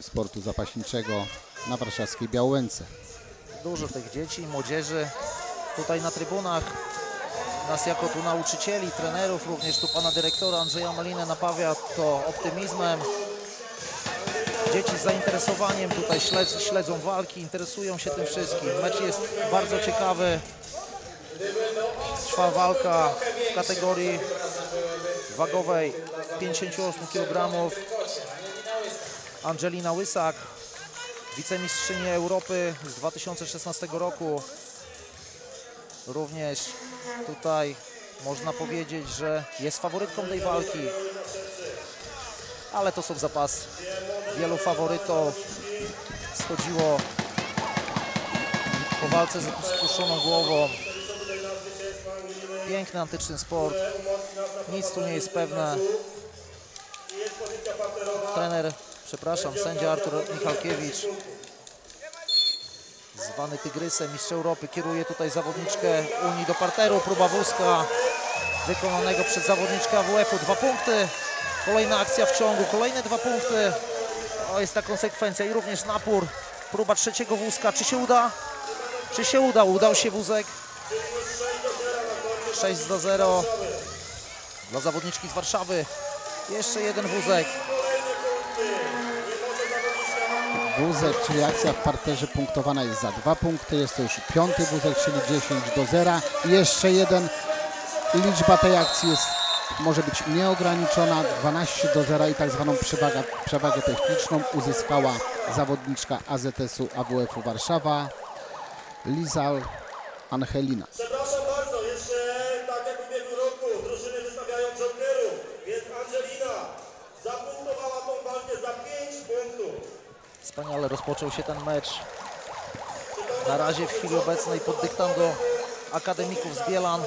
sportu zapaśniczego na warszawskiej Białęce. Dużo tych dzieci, młodzieży tutaj na trybunach. Nas jako tu nauczycieli, trenerów, również tu pana dyrektora Andrzeja Malinę napawia to optymizmem. Dzieci z zainteresowaniem tutaj śledzą, śledzą walki, interesują się tym wszystkim. Mecz jest bardzo ciekawy. Trwa walka w kategorii wagowej pięćdziesiąt osiem kilogramów. Angelina Łysak, wicemistrzyni Europy z dwa tysiące szesnastego roku. Również tutaj można powiedzieć, że jest faworytką tej walki. Ale to są zapasy. Wielu faworytów schodziło po walce z spuszczoną głową. Piękny antyczny sport. Nic tu nie jest pewne. Trener, przepraszam, sędzia Artur Michalkiewicz, zwany Tygrysem, mistrz Europy, kieruje tutaj zawodniczkę Unii do parteru. Próba wózka wykonanego przez zawodniczkę A W F-u. Dwa punkty. Kolejna akcja w ciągu, kolejne dwa punkty. To jest ta konsekwencja i również napór. Próba trzeciego wózka. Czy się uda? Czy się uda? Udał się wózek. sześć do zera dla zawodniczki z Warszawy. Jeszcze jeden wózek. Wózek, czyli akcja w parterze punktowana jest za dwa punkty. Jest to już piąty wózek, czyli dziesięć do zera. I jeszcze jeden. Liczba tej akcji jest, może być nieograniczona. dwanaście do zera i tak zwaną przewagę, przewagę techniczną uzyskała zawodniczka A Z S-u A W F-u Warszawa, Lizal Angelina. Przepraszam bardzo, jeszcze tak jak w ubiegłym roku drużyny wystawiają jokerów, więc Angelina zapunktowała tą walkę za pięć punktów. Wspaniale rozpoczął się ten mecz. Na razie w chwili obecnej pod dyktando akademików z Bielan.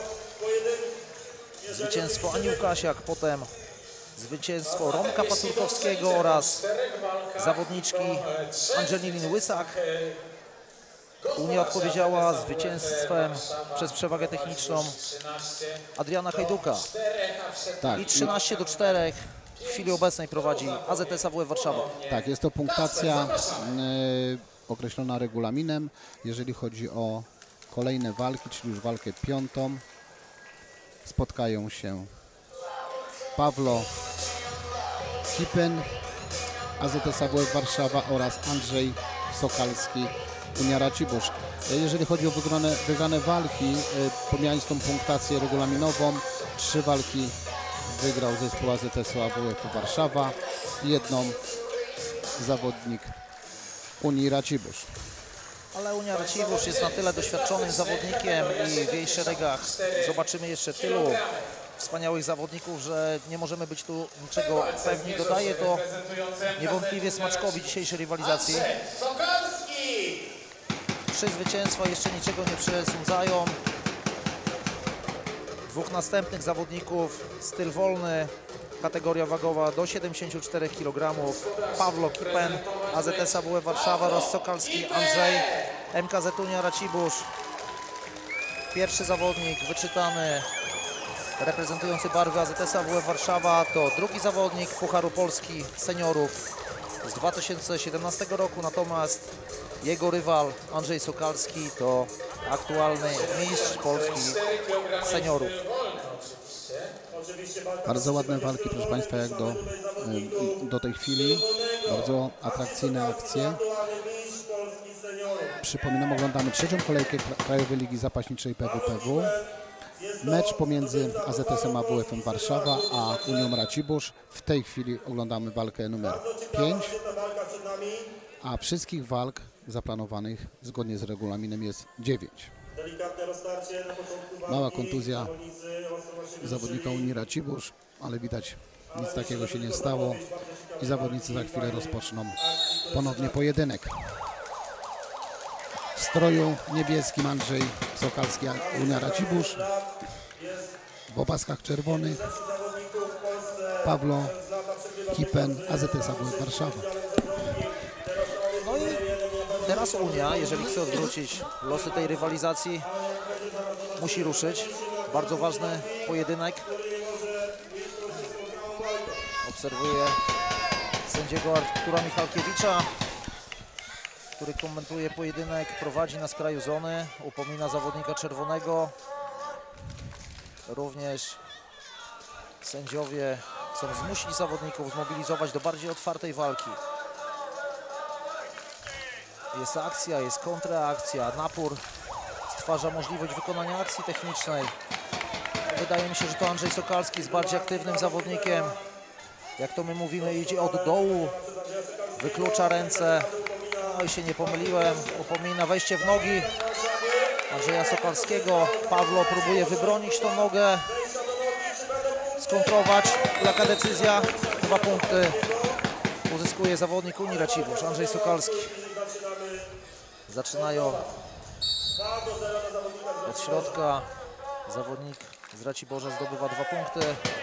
Zwycięstwo Ani Łukasiak, potem zwycięstwo Romka Pacurkowskiego oraz zawodniczki Angeliny Łysak. Unia odpowiedziała zwycięstwem przez przewagę techniczną Adriana Hajduka. Tak, I trzynaście do czterech w chwili obecnej prowadzi A Z S A W F Warszawa. tak, jest to punktacja e, określona regulaminem. Jeżeli chodzi o kolejne walki, czyli już walkę piątą, spotkają się Pawlo Kipen, A Z S A W F Warszawa oraz Andrzej Sokalski, Unia Racibórz. Jeżeli chodzi o wygrane, wygrane walki, pomijając tą punktację regulaminową, trzy walki wygrał zespół A Z S-u A W F Warszawa, jedną zawodnik Unii Racibórz. Ale Unia Racibórz jest na tyle doświadczonym zawodnikiem i w jej szeregach zobaczymy jeszcze tylu wspaniałych zawodników, że nie możemy być tu niczego pewni. Dodaje to niewątpliwie smaczkowi dzisiejszej rywalizacji. Trzy zwycięstwa jeszcze niczego nie przesądzają. Dwóch następnych zawodników, styl wolny, kategoria wagowa do siedemdziesięciu czterech kilogramów. Pawlo Kipen, A Z S A W F Warszawa oraz Sokalski Andrzej, M K Z Unia Racibórz. Pierwszy zawodnik wyczytany, reprezentujący barwy A Z S A W F Warszawa, to drugi zawodnik Pucharu Polski Seniorów z dwa tysiące siedemnastego roku, natomiast jego rywal Andrzej Sokalski to aktualny mistrz Polski seniorów. Bardzo ładne walki, proszę Państwa, jak do, do tej chwili. Bardzo atrakcyjne akcje. Przypominam, oglądamy trzecią kolejkę Krajowej Ligi Zapaśniczej P W P W. Mecz pomiędzy A Z S-em A W F-em Warszawa a Unią Racibórz. W tej chwili oglądamy walkę numer pięć, a wszystkich walk zaplanowanych zgodnie z regulaminem jest dziewięć. Mała kontuzja zawodnika Unii Racibórz, ale widać, nic takiego się nie stało i zawodnicy za chwilę rozpoczną ponownie pojedynek. W stroju niebieskim Andrzej Sokalski, Unia Racibórz, w opaskach czerwonych Pawlo Kipen, A Z S A W F Warszawa. No i teraz Unia, jeżeli chce odwrócić losy tej rywalizacji, musi ruszyć. Bardzo ważny pojedynek. Obserwuję sędziego Artura Michalkiewicza, który komentuje pojedynek, prowadzi na skraju zony, upomina zawodnika czerwonego. Również sędziowie chcą zmusić zawodników, zmobilizować do bardziej otwartej walki. Jest akcja, jest kontraakcja, napór stwarza możliwość wykonania akcji technicznej. Wydaje mi się, że to Andrzej Sokalski jest bardziej aktywnym zawodnikiem. Jak to my mówimy, idzie od dołu, wyklucza ręce. No i się nie pomyliłem, upomina wejście w nogi Andrzeja Sokalskiego. Pawlo próbuje wybronić tą nogę, skontrować. Jaka decyzja? Dwa punkty uzyskuje zawodnik Unii Racibórz, Andrzej Sokalski. Zaczynają od środka. Zawodnik z Raciborza zdobywa dwa punkty.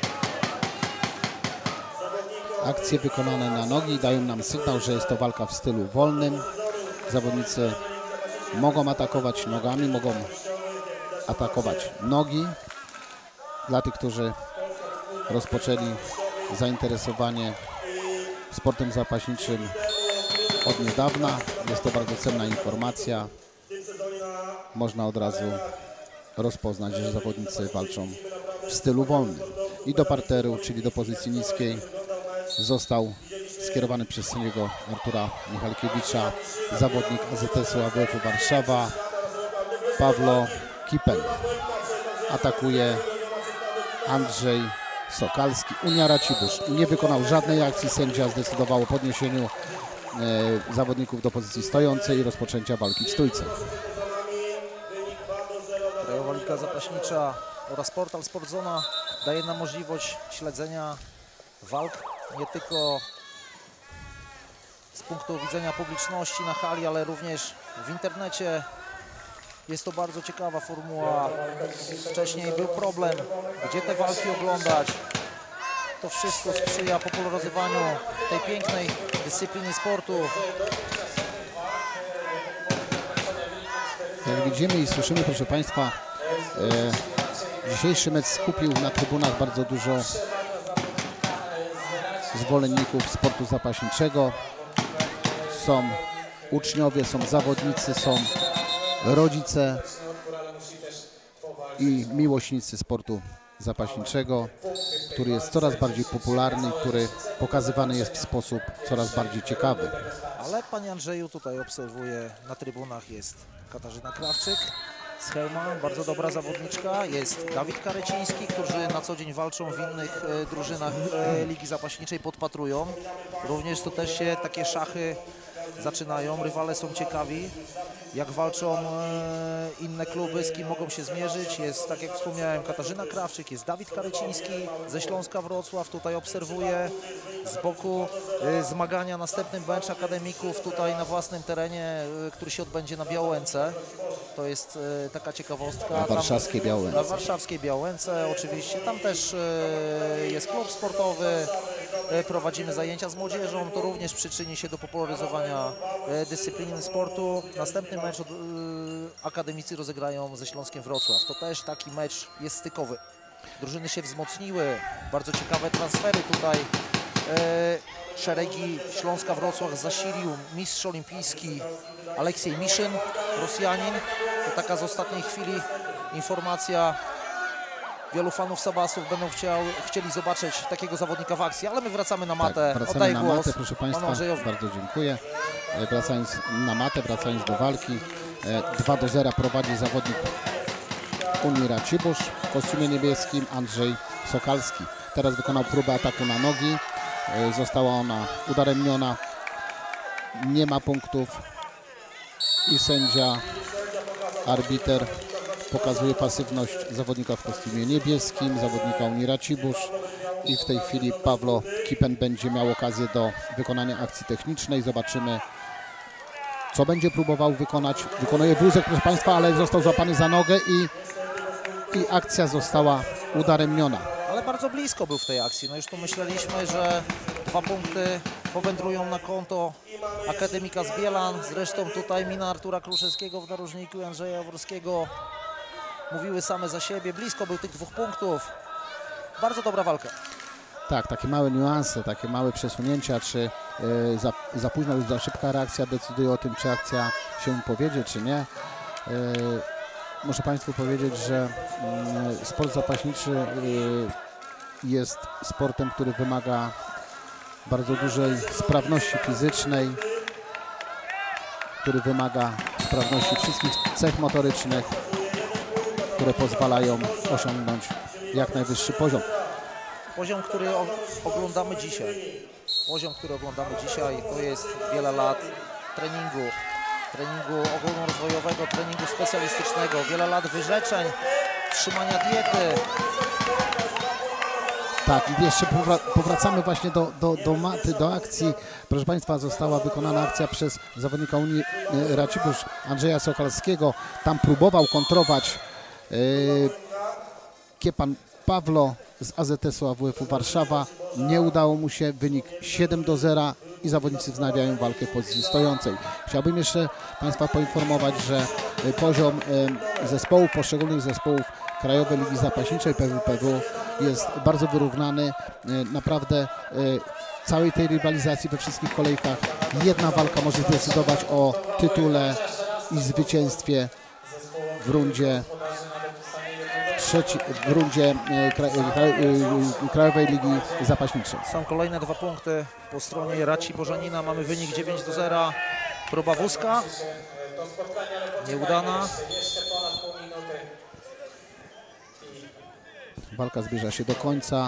Akcje wykonane na nogi dają nam sygnał, że jest to walka w stylu wolnym. Zawodnicy mogą atakować nogami, mogą atakować nogi. Dla tych, którzy rozpoczęli zainteresowanie sportem zapaśniczym od niedawna, jest to bardzo cenna informacja. Można od razu rozpoznać, że zawodnicy walczą w stylu wolnym. I do parteru, czyli do pozycji niskiej, został skierowany przez sędziego Artura Michalkiewicza zawodnik A Z S u A W F u Warszawa Pawlo Kipen. Atakuje Andrzej Sokalski. Unia Racibórz nie wykonał żadnej akcji. Sędzia zdecydował o podniesieniu e, zawodników do pozycji stojącej i rozpoczęcia walki w stójce. Krajowa Liga Zapaśnicza oraz portal Sportzona daje nam możliwość śledzenia walk nie tylko z punktu widzenia publiczności na hali, ale również w internecie. Jest to bardzo ciekawa formuła. Wcześniej był problem, gdzie te walki oglądać. To wszystko sprzyja popularyzowaniu tej pięknej dyscypliny sportu. Jak widzimy i słyszymy, proszę Państwa, e, dzisiejszy mecz skupił na trybunach bardzo dużo zwolenników sportu zapaśniczego. Są uczniowie, są zawodnicy, są rodzice i miłośnicy sportu zapaśniczego, który jest coraz bardziej popularny, który pokazywany jest w sposób coraz bardziej ciekawy. Ale Panie Andrzeju, tutaj obserwuję na trybunach jest Katarzyna Krawczyk z Chełma, bardzo dobra zawodniczka. Jest Dawid Kareciński, którzy na co dzień walczą w innych e, drużynach e, Ligi Zapaśniczej, podpatrują. Również to też się takie szachy zaczynają, rywale są ciekawi, jak walczą e, inne kluby, z kim mogą się zmierzyć. Jest, tak jak wspomniałem, Katarzyna Krawczyk, jest Dawid Kareciński ze Śląska Wrocław, tutaj obserwuję z boku e, zmagania następny mecz akademików tutaj na własnym terenie, e, który się odbędzie na Białęce. To jest e, taka ciekawostka. Na warszawskiej Białęce. Na warszawskiej Białęce oczywiście, tam też e, jest klub sportowy, e, prowadzimy zajęcia z młodzieżą, to również przyczyni się do popularyzowania e, dyscypliny sportu. Następny mecz od, e, akademicy rozegrają ze Śląskiem Wrocław. To też taki mecz jest stykowy. Drużyny się wzmocniły, bardzo ciekawe transfery tutaj. E, szeregi Śląska Wrocław zasilił mistrz olimpijski Aleksiej Miszyn, Rosjanin. To taka z ostatniej chwili informacja. Wielu fanów Sabasów będą chciał, chcieli zobaczyć takiego zawodnika w akcji, ale my wracamy na matę. Tak, wracamy Oddaję na głos matę, proszę Państwa. panu Andrzejowi. Bardzo dziękuję. E, Wracając na matę, wracając do walki. E, dwa do zera prowadzi zawodnik Unii Racibórz w kostiumie niebieskim Andrzej Sokalski. Teraz wykonał próbę ataku na nogi. E, Została ona udaremniona. Nie ma punktów. I sędzia, arbiter pokazuje pasywność zawodnika w kostiumie niebieskim, zawodnika Unii Racibórz. I w tej chwili Pawlo Kipen będzie miał okazję do wykonania akcji technicznej. Zobaczymy, co będzie próbował wykonać. Wykonuje wózek, proszę Państwa, ale został złapany za nogę i, i akcja została udaremniona. Ale bardzo blisko był w tej akcji. No już tu myśleliśmy, że dwa punkty powędrują na konto Akademika z Bielan. Zresztą tutaj mina Artura Kruszewskiego w narożniku i Andrzeja Jaworskiego mówiły same za siebie. Blisko był tych dwóch punktów. Bardzo dobra walka. Tak, takie małe niuanse, takie małe przesunięcia, czy y, za, za późno lub za szybka reakcja decyduje o tym, czy akcja się powiedzie, czy nie. Y, muszę Państwu powiedzieć, że y, sport zapaśniczy y, jest sportem, który wymaga bardzo dużej sprawności fizycznej, który wymaga sprawności wszystkich cech motorycznych, które pozwalają osiągnąć jak najwyższy poziom. Poziom, który o, oglądamy dzisiaj. Poziom, który oglądamy dzisiaj, to jest wiele lat treningu, treningu ogólnorozwojowego, treningu specjalistycznego, wiele lat wyrzeczeń, trzymania diety. Tak, i jeszcze powra powracamy właśnie do, do, do maty, do akcji. Proszę Państwa, została wykonana akcja przez zawodnika Unii e, Raciborz Andrzeja Sokalskiego. Tam próbował kontrować e, Kiepan Pawlo z A Z S-u A W F-u Warszawa. Nie udało mu się, wynik siedem do zera i zawodnicy wznawiają walkę w pozycji stojącej. Chciałbym jeszcze Państwa poinformować, że e, poziom e, zespołów, poszczególnych zespołów Krajowej Ligi Zapaśniczej P W P W jest bardzo wyrównany. Naprawdę w całej tej rywalizacji we wszystkich kolejkach jedna walka może zdecydować o tytule i zwycięstwie w rundzie trzeci, w rundzie Krajowej Ligi Zapaśniczej. Są kolejne dwa punkty po stronie Raciborzanina. Mamy wynik dziewięć do zera. Próba wózka nieudana. Walka zbliża się do końca.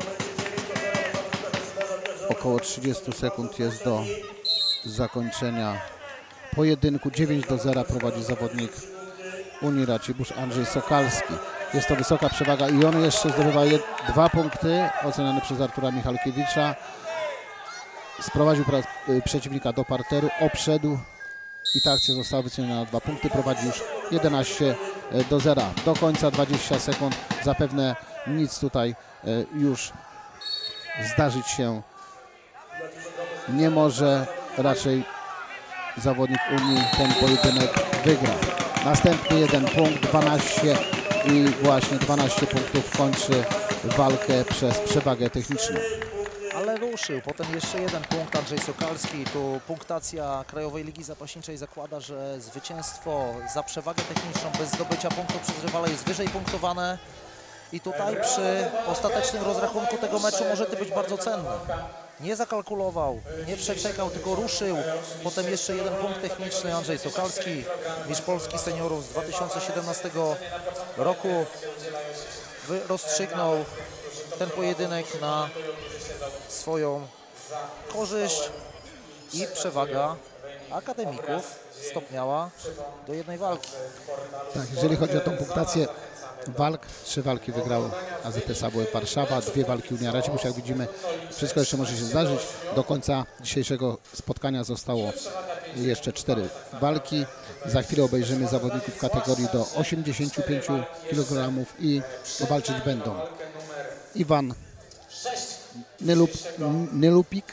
Około trzydzieści sekund jest do zakończenia pojedynku. dziewięć do zera prowadzi zawodnik Unii Racibórz Andrzej Sokalski. Jest to wysoka przewaga i on jeszcze zdobywa dwa punkty, oceniany przez Artura Michalkiewicza. Sprowadził przeciwnika do parteru, obszedł i ta akcja została wyceniona na dwa punkty. Prowadzi już jedenaście do zera. Do końca dwadzieścia sekund. Zapewne nic tutaj już zdarzyć się nie może. Raczej zawodnik Unii ten pojedynek wygra. Następny jeden punkt, dwanaście i właśnie dwanaście punktów kończy walkę przez przewagę techniczną. Ale ruszył. Potem jeszcze jeden punkt Andrzej Sokalski. Tu punktacja Krajowej Ligi Zapaśniczej zakłada, że zwycięstwo za przewagę techniczną bez zdobycia punktu przez rywala jest wyżej punktowane. I tutaj przy ostatecznym rozrachunku tego meczu może to być bardzo cenne. Nie zakalkulował, nie przeczekał, tylko ruszył. Potem jeszcze jeden punkt techniczny. Andrzej Sokalski, mistrz Polski seniorów z dwa tysiące siedemnastego roku, rozstrzygnął ten pojedynek na swoją korzyść i przewaga akademików stopniała do jednej walki. Tak, jeżeli chodzi o tą punktację walk, trzy walki wygrał A Z S A W F Warszawa, dwie walki Unia Racibórz. Jak widzimy, wszystko jeszcze może się zdarzyć. Do końca dzisiejszego spotkania zostało jeszcze cztery walki. Za chwilę obejrzymy zawodników w kategorii do osiemdziesięciu pięciu kilogramów i walczyć będą Iwan Nylup, Nylupik,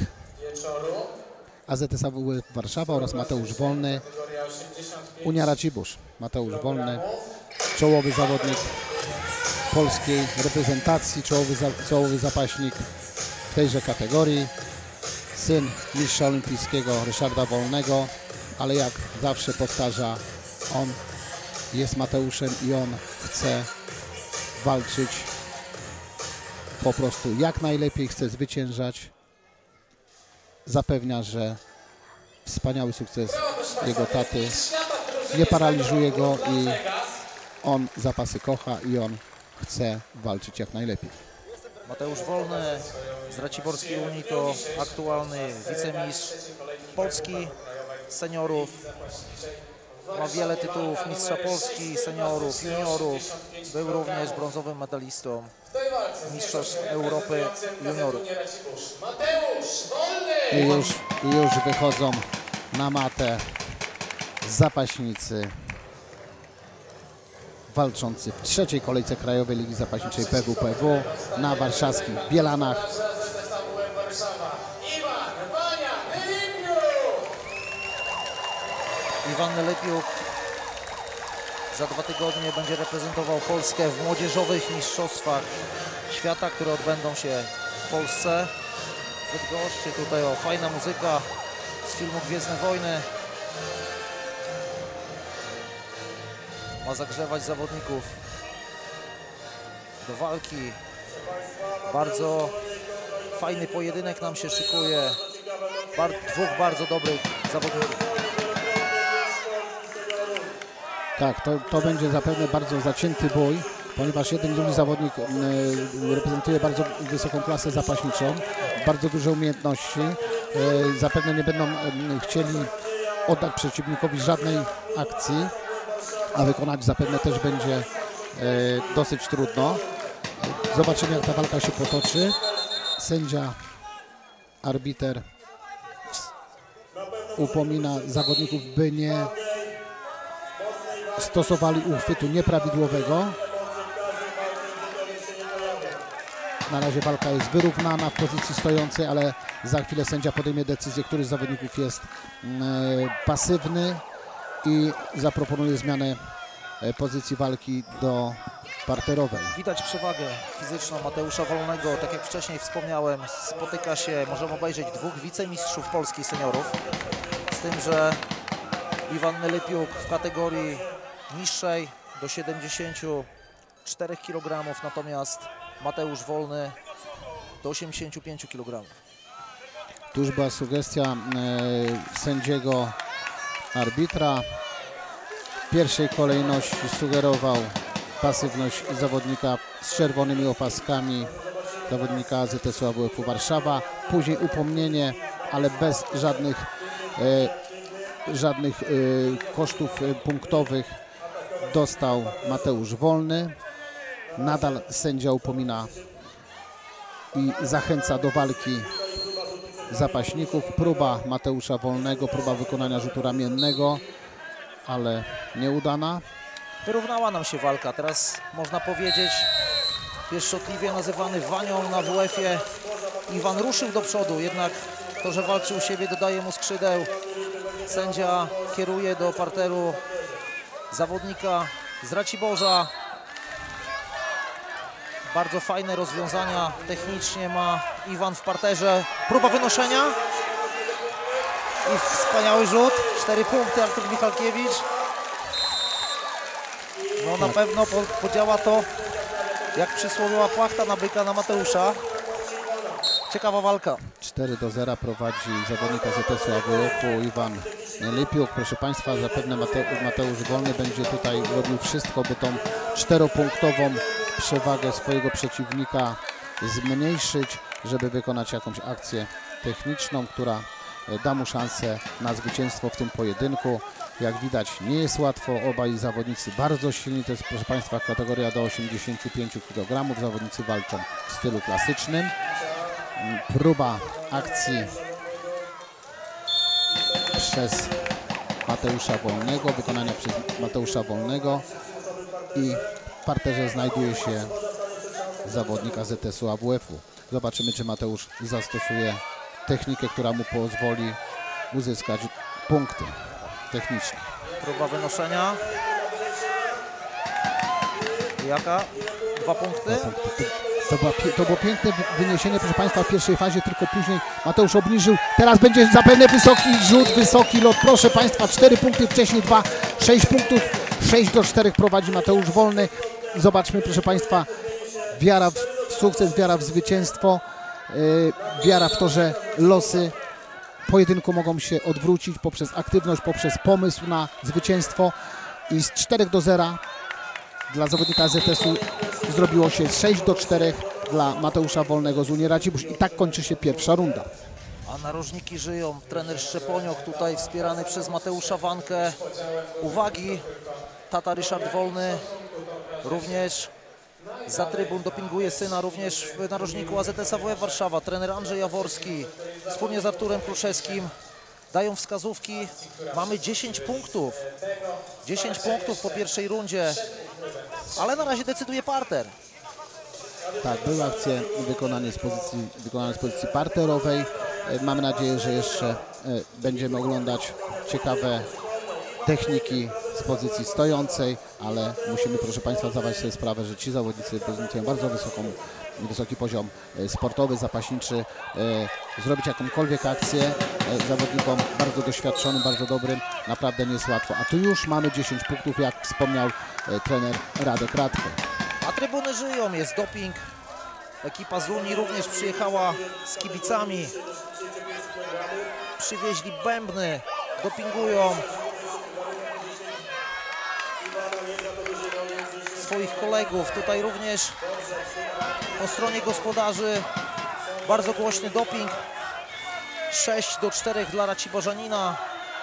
A Z S A W F Warszawa oraz Mateusz Wolny, Unia Racibórz. Mateusz Wolny, czołowy zawodnik polskiej reprezentacji, czołowy, za, czołowy zapaśnik w tejże kategorii, syn mistrza olimpijskiego Ryszarda Wolnego, ale jak zawsze powtarza, on jest Mateuszem i on chce walczyć po prostu jak najlepiej, chce zwyciężać. Zapewnia, że wspaniały sukces jego taty nie paraliżuje go i on zapasy kocha i on chce walczyć jak najlepiej. Mateusz Wolny z Raciborskiej Unii to aktualny wicemistrz Polski seniorów. Ma wiele tytułów mistrza Polski seniorów, juniorów. Był również brązowym medalistą mistrzostw Europy juniorów. I już, i już wychodzą na matę zapaśnicy walczący w trzeciej kolejce Krajowej Ligi Zapaśniczej P W P W na warszawskich Bielanach. Iwan Nylepiuk za dwa tygodnie będzie reprezentował Polskę w młodzieżowych mistrzostwach świata, które odbędą się w Polsce. Bydgoszczy, tutaj o, fajna muzyka z filmu Gwiezdne Wojny. Ma zagrzewać zawodników do walki. Bardzo fajny pojedynek nam się szykuje. Bar dwóch bardzo dobrych zawodników. Tak, to, to będzie zapewne bardzo zacięty bój, ponieważ jeden i drugi zawodnik y, reprezentuje bardzo wysoką klasę zapaśniczą, bardzo duże umiejętności. Y, zapewne nie będą y, chcieli oddać przeciwnikowi żadnej akcji, a wykonać zapewne też będzie y, dosyć trudno. Zobaczymy, jak ta walka się potoczy. Sędzia, arbiter upomina zawodników, by nie stosowali uchwytu nieprawidłowego. Na razie walka jest wyrównana w pozycji stojącej, ale za chwilę sędzia podejmie decyzję, który z zawodników jest e, pasywny i zaproponuje zmianę e, pozycji walki do parterowej. Widać przewagę fizyczną Mateusza Wolnego. Tak jak wcześniej wspomniałem, spotyka się, możemy obejrzeć dwóch wicemistrzów Polski seniorów. Z tym, że Iwan Nylypiuk w kategorii niższej do siedemdziesięciu czterech kilogramów, natomiast Mateusz Wolny do osiemdziesięciu pięciu kilogramów. Tu już była sugestia e, sędziego arbitra. W pierwszej kolejności sugerował pasywność zawodnika z czerwonymi opaskami, zawodnika A Z S-u A W F-u Warszawa. Później upomnienie, ale bez żadnych, e, żadnych e, kosztów e, punktowych dostał Mateusz Wolny. Nadal sędzia upomina i zachęca do walki zapaśników. Próba Mateusza Wolnego, próba wykonania rzutu ramiennego, ale nieudana. Wyrównała nam się walka. Teraz można powiedzieć, pieszczotliwie nazywany Wanią na W F-ie, Iwan ruszył do przodu, jednak to, że walczy u siebie, dodaje mu skrzydeł. Sędzia kieruje do parteru zawodnika z Raciborza. Bardzo fajne rozwiązania technicznie ma Iwan w parterze. Próba wynoszenia i wspaniały rzut. Cztery punkty, Artur Michalkiewicz. No na pewno po, podziała to jak przysłowiowa płachta na byka na Mateusza. Ciekawa walka. cztery do zera prowadzi zawodnika Z S-u A W F-u Iwan Nylypiuk. Proszę Państwa, zapewne Mate Mateusz Wolny będzie tutaj robił wszystko, by tą czteropunktową przewagę swojego przeciwnika zmniejszyć, żeby wykonać jakąś akcję techniczną, która da mu szansę na zwycięstwo w tym pojedynku. Jak widać, nie jest łatwo. Obaj zawodnicy bardzo silni. To jest, proszę Państwa, kategoria do osiemdziesięciu pięciu kilogramów. Zawodnicy walczą w stylu klasycznym. Próba akcji przez Mateusza Wolnego, wykonania przez Mateusza Wolnego i w parterze znajduje się zawodnik A Z S-u A W F-u. Zobaczymy, czy Mateusz zastosuje technikę, która mu pozwoli uzyskać punkty techniczne. Próba wynoszenia. Jaka? Dwa punkty. Dwa punkty. To, była, to było piękne wyniesienie, proszę Państwa, w pierwszej fazie, tylko później Mateusz obniżył. Teraz będzie zapewne wysoki rzut, wysoki lot. Proszę Państwa, cztery punkty, wcześniej dwa, sześć punktów. sześć do czterech prowadzi Mateusz Wolny. Zobaczmy, proszę Państwa, wiara w sukces, wiara w zwycięstwo, yy, wiara w to, że losy pojedynku mogą się odwrócić poprzez aktywność, poprzez pomysł na zwycięstwo. I z czterech do zera dla zawodnika Z S-u zrobiło się sześć do czterech dla Mateusza Wolnego z Unii Racibórz i tak kończy się pierwsza runda. A narożniki żyją. Trener Szczeponiok tutaj wspierany przez Mateusza Wankę. Uwagi, tata Ryszard Wolny również za trybun dopinguje syna, również w narożniku A Z S A W F Warszawa. Trener Andrzej Jaworski wspólnie z Arturem Kruszewskim dają wskazówki. Mamy dziesięć punktów. dziesięć punktów po pierwszej rundzie, ale na razie decyduje parter. Tak, były akcje wykonane z pozycji, wykonane z pozycji parterowej. Mamy nadzieję, że jeszcze będziemy oglądać ciekawe techniki z pozycji stojącej, ale musimy, proszę Państwa, zdawać sobie sprawę, że ci zawodnicy prezentują bardzo wysoką, wysoki poziom e, sportowy, zapaśniczy. E, zrobić jakąkolwiek akcję e, zawodnikom bardzo doświadczonym, bardzo dobrym, naprawdę nie jest łatwo. A tu już mamy dziesięć punktów, jak wspomniał e, trener Radek Radko. A trybuny żyją, jest doping. Ekipa z Unii również przyjechała z kibicami. Przywieźli bębny, dopingują swoich kolegów. Tutaj również po stronie gospodarzy bardzo głośny doping. sześć do czterech dla Raciborzanina.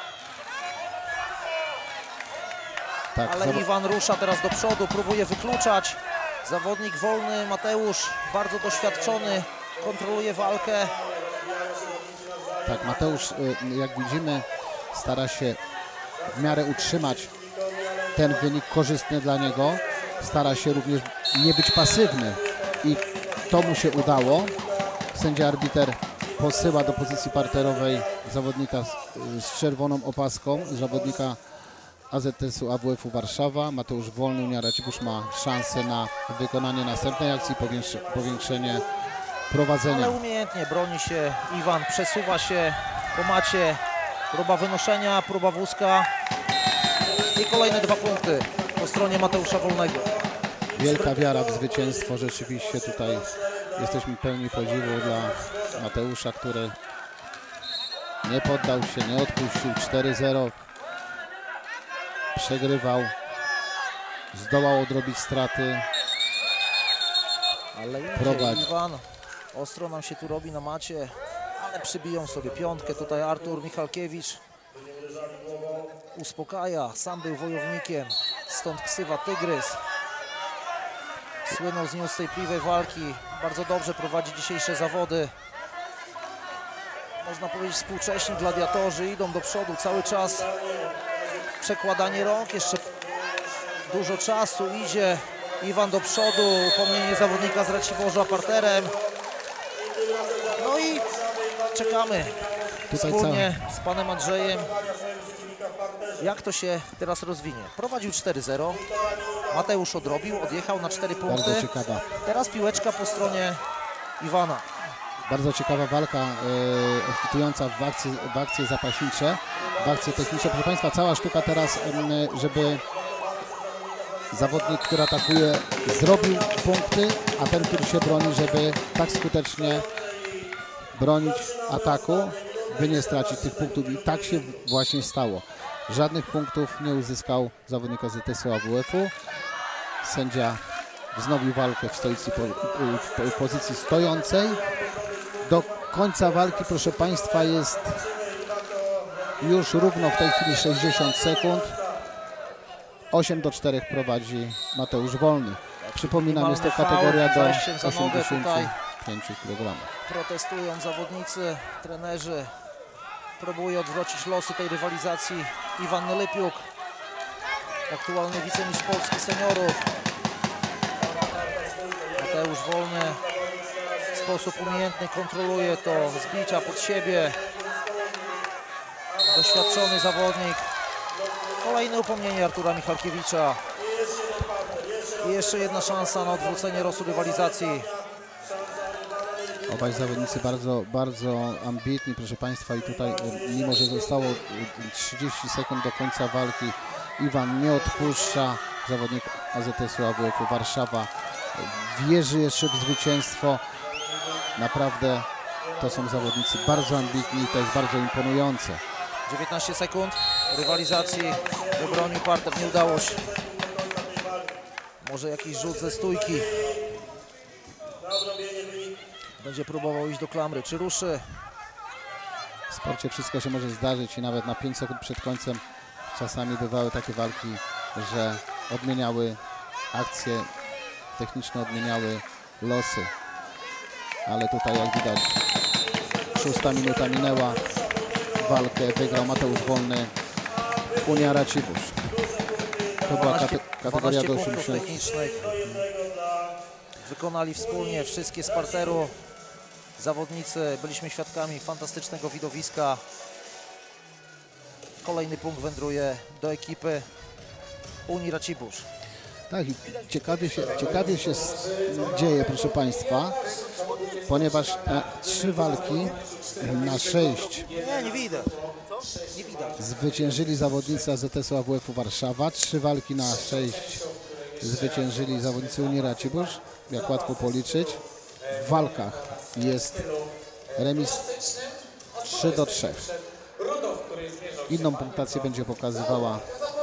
Tak, Ale zawo- Iwan rusza teraz do przodu, próbuje wykluczać. Zawodnik wolny Mateusz, bardzo doświadczony, kontroluje walkę. tak, Mateusz, y, jak widzimy, stara się w miarę utrzymać ten wynik korzystny dla niego. Stara się również nie być pasywny i to mu się udało. Sędzia arbiter posyła do pozycji parterowej zawodnika z, z czerwoną opaską, zawodnika A Z S-u A W F-u Warszawa. Mateusz Wolny, Unia Racibórz ma szansę na wykonanie następnej akcji, powiększe, powiększenie prowadzenia. Ale umiejętnie broni się Iwan, przesuwa się po macie. Próba wynoszenia, próba wózka i kolejne dwa punkty po stronie Mateusza Wolnego. Wielka wiara w zwycięstwo. Rzeczywiście tutaj jesteśmy pełni podziwu dla Mateusza, który nie poddał się, nie odpuścił. cztery zero. Przegrywał. Zdołał odrobić straty. Ale idzie Prowadź. Iwan. Ostro nam się tu robi na macie, ale przybiją sobie piątkę. Tutaj Artur Michalkiewicz uspokaja. Sam był wojownikiem, stąd ksywa Tygrys. Słynął z nieustępliwej walki. Bardzo dobrze prowadzi dzisiejsze zawody. Można powiedzieć, współcześni gladiatorzy idą do przodu cały czas. Przekładanie rąk, jeszcze dużo czasu idzie. Iwan do przodu, upomnienie zawodnika z Raciborza parterem. No i czekamy Tutaj wspólnie z panem Andrzejem, jak to się teraz rozwinie. Prowadził cztery zero, Mateusz odrobił, odjechał na cztery Bardzo punkty. ciekawa. Teraz piłeczka po stronie Iwana. Bardzo ciekawa walka, e, obfitująca w akcje, w akcje zapaśnicze, w akcje techniczne. Proszę Państwa, cała sztuka teraz, em, żeby zawodnik, który atakuje, zrobił punkty, a ten, który się broni, żeby tak skutecznie bronić ataku, by nie stracić tych punktów. I tak się właśnie stało. Żadnych punktów nie uzyskał zawodnik A Z S-u A W F-u. Sędzia wznowił walkę w, stoicy, po, w pozycji stojącej. Do końca walki, proszę Państwa, jest już równo w tej chwili sześćdziesiąt sekund. osiem do czterech prowadzi Mateusz Wolny. Przypominam, jest to Minimalny kategoria faul, do zajściem za nogę osiemdziesięciu tutaj. pięciu kilogramów. Protestują zawodnicy, trenerzy. Próbuje odwrócić losy tej rywalizacji Iwan Lypiuk, aktualny wicemistrz Polski seniorów. Mateusz Wolny w sposób umiejętny kontroluje to zbicia pod siebie. Doświadczony zawodnik. Kolejne upomnienie Artura Michalkiewicza. I jeszcze jedna szansa na odwrócenie losu rywalizacji. Obaj zawodnicy bardzo, bardzo ambitni, proszę Państwa, i tutaj, mimo że zostało trzydzieści sekund do końca walki, Iwan nie odpuszcza. Zawodnik A Z S-u A W F-u Warszawa wierzy jeszcze w zwycięstwo. Naprawdę to są zawodnicy bardzo ambitni i to jest bardzo imponujące. dziewiętnaście sekund rywalizacji, wybronił parter, nie udało się. Może jakiś rzut ze stójki. Będzie próbował iść do klamry, czy ruszy? W sporcie wszystko się może zdarzyć i nawet na pięć sekund przed końcem czasami bywały takie walki, że odmieniały akcje techniczne, odmieniały losy. Ale tutaj, jak widać, szósta minuta minęła. Walkę wygrał Mateusz Wolny, Unia Racibórz. To była kate kategoria do punktów osiemdziesięciu. technicznych. Wykonali wspólnie wszystkie z parteru zawodnicy. Byliśmy świadkami fantastycznego widowiska. Kolejny punkt wędruje do ekipy Unii Racibórz. Tak, i ciekawie się, ciekawie się s- dzieje, proszę Państwa, ponieważ e, trzy walki na sześć Nie, nie widać. Nie widać. zwyciężyli zawodnicy A Z S u A W F u Warszawa, trzy walki na sześć zwyciężyli zawodnicy Unii Racibórz, jak łatwo policzyć. W walkach jest remis trzy do trzech. Inną punktację będzie pokazywała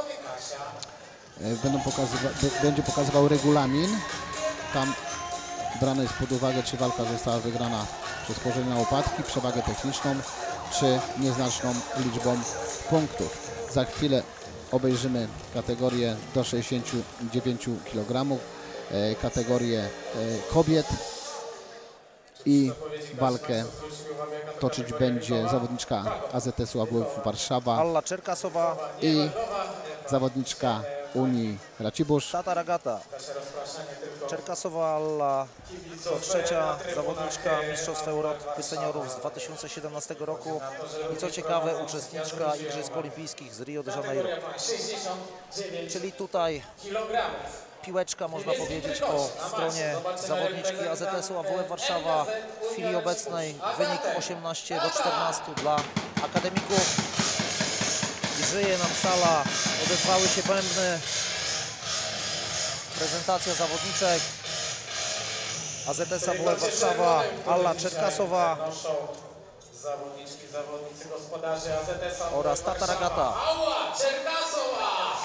Będą pokazywa będzie pokazywał regulamin. Tam brane jest pod uwagę, czy walka została wygrana przez położenie na łopatki, przewagę techniczną, czy nieznaczną liczbą punktów. Za chwilę obejrzymy kategorię do sześćdziesięciu dziewięciu kilogramów, e, kategorię e, kobiet i walkę toczyć będzie zawodniczka A Z S u A W F u Warszawa Alla Czerkasowa, i zawodniczka Unii Racibórz. Tatar Agata. Czerkasowa Alla to trzecia zawodniczka Mistrzostw Europy Seniorów z dwa tysiące siedemnastego roku i co ciekawe uczestniczka Igrzysk Olimpijskich z Rio de Janeiro. Czyli tutaj piłeczka, można powiedzieć, po stronie zawodniczki A Z S u A W F Warszawa. W chwili obecnej wynik osiemnaście do czternastu dla akademików. I żyje nam sala, odezwały się bębny. Prezentacja zawodniczek A Z S u A W F Warszawa, Alla Czerkasowa Zawodniczki, zawodnicy, gospodarze A Z S u A W F oraz Tatar Agata. Alla Czerkasowa!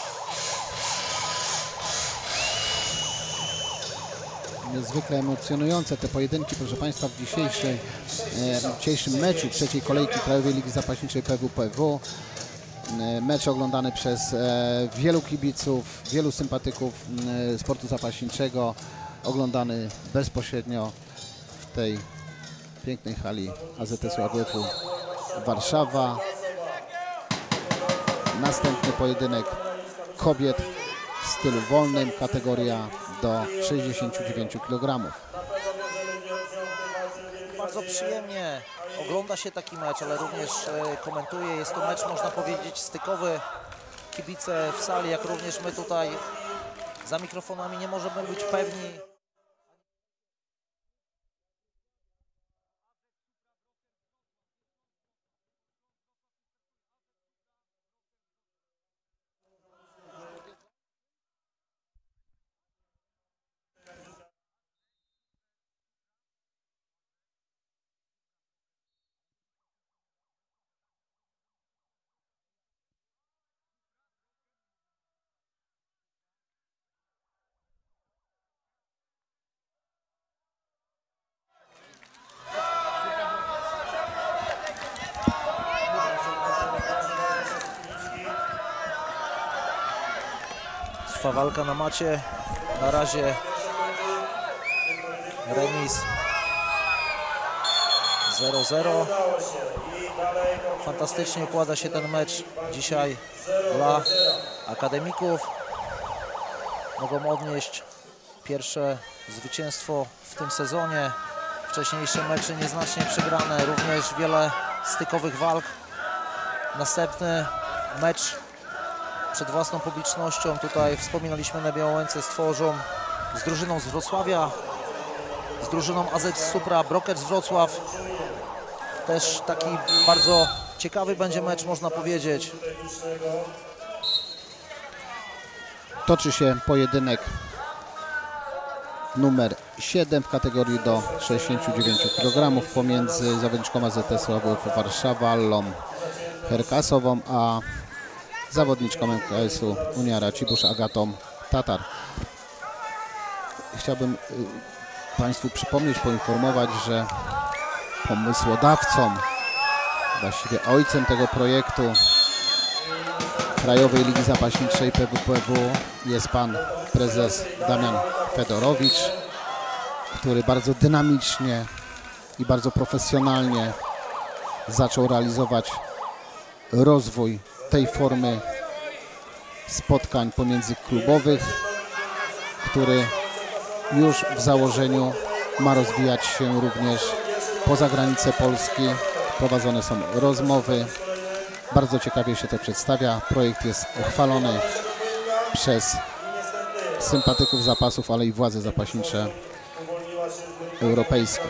Niezwykle emocjonujące te pojedynki, proszę Państwa, w dzisiejszej, e, w dzisiejszym meczu trzeciej kolejki Krajowej Ligi Zapaśniczej P W P W. E, mecz oglądany przez e, wielu kibiców, wielu sympatyków e, sportu zapaśniczego, oglądany bezpośrednio w tej pięknej hali A Z S u A W F u Warszawa. Następny pojedynek kobiet w stylu wolnym, kategoria do sześćdziesięciu dziewięciu kilogramów. Bardzo przyjemnie ogląda się taki mecz, ale również e, komentuje. Jest to mecz, można powiedzieć, stykowy. Kibice w sali, jak również my tutaj za mikrofonami nie możemy być pewni. Trwa walka na macie. Na razie remis zero zero. Fantastycznie układa się ten mecz dzisiaj dla akademików. Mogą odnieść pierwsze zwycięstwo w tym sezonie. Wcześniejsze mecze nieznacznie przegrane, również wiele stykowych walk. Następny mecz przed własną publicznością. Tutaj wspominaliśmy na Białołęce stworzą z drużyną z Wrocławia, z drużyną A Z Supra Brokers Wrocław. Też taki bardzo ciekawy będzie mecz, można powiedzieć. Toczy się pojedynek numer siedem w kategorii do sześćdziesięciu dziewięciu kilogramów pomiędzy zawodniczką A Z S u A W F Warszawa Allą Czerkasową a zawodniczką M K S u Unia Racibórz Agatą Tatar. Chciałbym y, Państwu przypomnieć, poinformować, że pomysłodawcą, właściwie ojcem tego projektu Krajowej Ligi Zapaśniczej P W P W jest pan prezes Damian Fedorowicz, który bardzo dynamicznie i bardzo profesjonalnie zaczął realizować rozwój tej formy spotkań pomiędzyklubowych, który już w założeniu ma rozwijać się również poza granice Polski. Prowadzone są rozmowy. Bardzo ciekawie się to przedstawia. Projekt jest chwalony przez sympatyków zapasów, ale i władze zapaśnicze europejskie.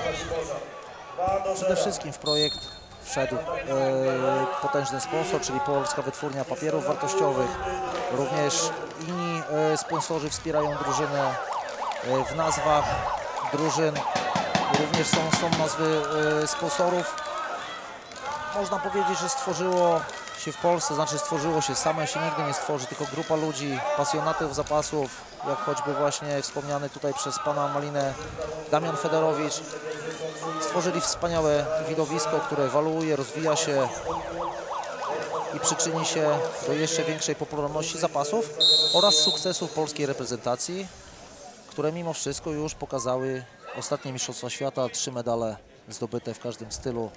Przede wszystkim w projekt wszedł e, potężny sponsor, czyli Polska Wytwórnia Papierów Wartościowych. Również inni e, sponsorzy wspierają drużynę e, w nazwach drużyn. Również są, są nazwy e, sponsorów. Można powiedzieć, że stworzyło się w Polsce, znaczy stworzyło się, same się nigdy nie stworzy, tylko grupa ludzi, pasjonatów zapasów, jak choćby właśnie wspomniany tutaj przez pana Malinę Damian Federowicz. Stworzyli wspaniałe widowisko, które ewoluuje, rozwija się i przyczyni się do jeszcze większej popularności zapasów oraz sukcesów polskiej reprezentacji, które mimo wszystko już pokazały ostatnie Mistrzostwa Świata, trzy medale zdobyte w każdym stylu.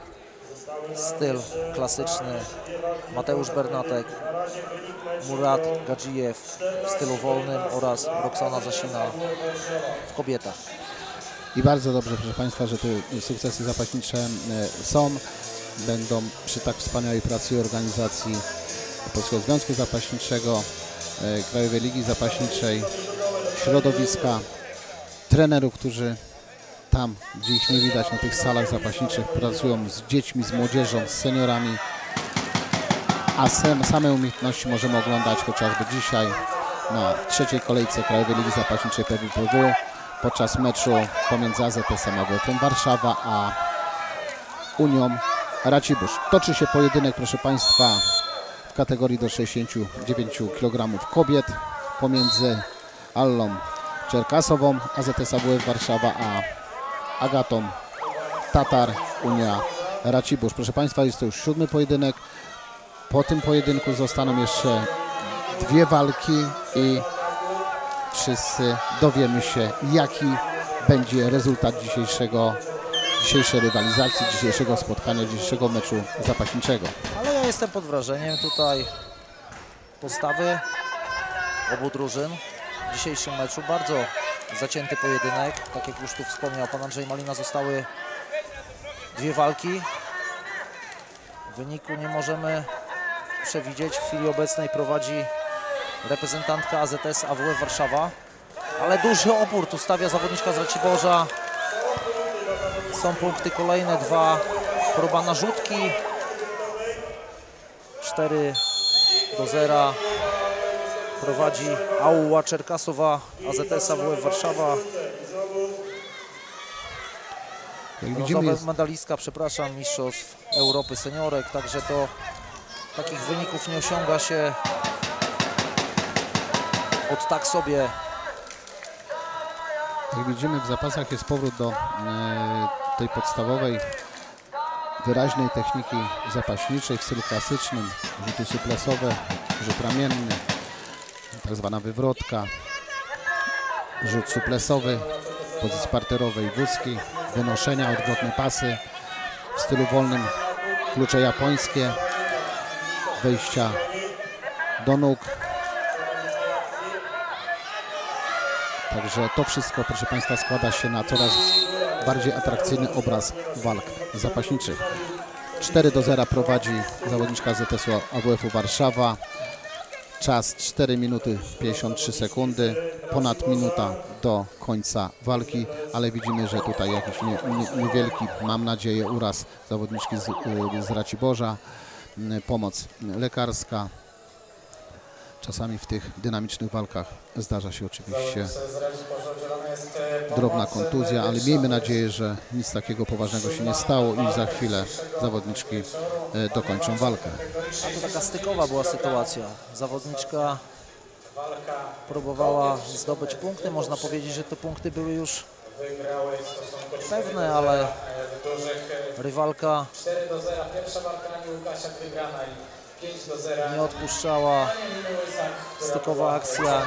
Styl klasyczny, Mateusz Bernatek, Murat Gadzijew w stylu wolnym oraz Roxana Zasina w kobietach. I bardzo dobrze, proszę Państwa, że te sukcesy zapaśnicze są, będą przy tak wspaniałej pracy i organizacji Polskiego Związku Zapaśniczego, Krajowej Ligi Zapaśniczej, środowiska, trenerów, którzy tam, gdzie ich nie widać na tych salach zapaśniczych, pracują z dziećmi, z młodzieżą, z seniorami, a same umiejętności możemy oglądać chociażby dzisiaj na trzeciej kolejce Krajowej Ligi Zapaśniczej P W P W podczas meczu pomiędzy A Z S-em A W F-em Warszawa a Unią Racibórz. Toczy się pojedynek, proszę Państwa, w kategorii do sześćdziesięciu dziewięciu kilogramów kobiet pomiędzy Allą Czerkasową, A Z S A W F Warszawa, a Agatą Tatar, Unia Racibórz. Proszę Państwa, jest to już siódmy pojedynek. Po tym pojedynku zostaną jeszcze dwie walki i wszyscy dowiemy się, jaki będzie rezultat dzisiejszego, dzisiejszej rywalizacji, dzisiejszego spotkania, dzisiejszego meczu zapaśniczego. Ale ja jestem pod wrażeniem tutaj postawy obu drużyn w dzisiejszym meczu. Bardzo zacięty pojedynek, tak jak już tu wspomniał pan Andrzej Malina, zostały dwie walki. Wyniku nie możemy przewidzieć. W chwili obecnej prowadzi reprezentantka A Z S A W F Warszawa, ale duży opór tu stawia zawodniczka z Raciborza. Są punkty kolejne, dwa, próba narzutki, cztery do zera. Prowadzi Auła Czerkasowa, A Z S A W F Warszawa. Brązowa medalistka, przepraszam, Mistrzostw Europy Seniorek, także to takich wyników nie osiąga się od tak sobie. Jak widzimy, w zapasach jest powrót do e, tej podstawowej, wyraźnej techniki zapaśniczej w stylu klasycznym. Rzuty suplesowe, rzut ramienny, tak zwana wywrotka, rzut suplesowy w pozycji parterowej, wózki, wynoszenia, odwrotne pasy w stylu wolnym, klucze japońskie, wejścia do nóg. Także to wszystko, proszę Państwa, składa się na coraz bardziej atrakcyjny obraz walk zapaśniczych. cztery do zera prowadzi zawodniczka Z S A W F-u Warszawa. Czas cztery minuty pięćdziesiąt trzy sekundy, ponad minuta do końca walki, ale widzimy, że tutaj jakiś nie, nie, niewielki, mam nadzieję, uraz zawodniczki z, z Raciborza, pomoc lekarska. Czasami w tych dynamicznych walkach zdarza się oczywiście drobna kontuzja, ale miejmy nadzieję, że nic takiego poważnego się nie stało i za chwilę zawodniczki dokończą walkę. A to taka stykowa była sytuacja. Zawodniczka próbowała zdobyć punkty. Można powiedzieć, że te punkty były już pewne, ale rywalka nie odpuszczała. Stykowa akcja.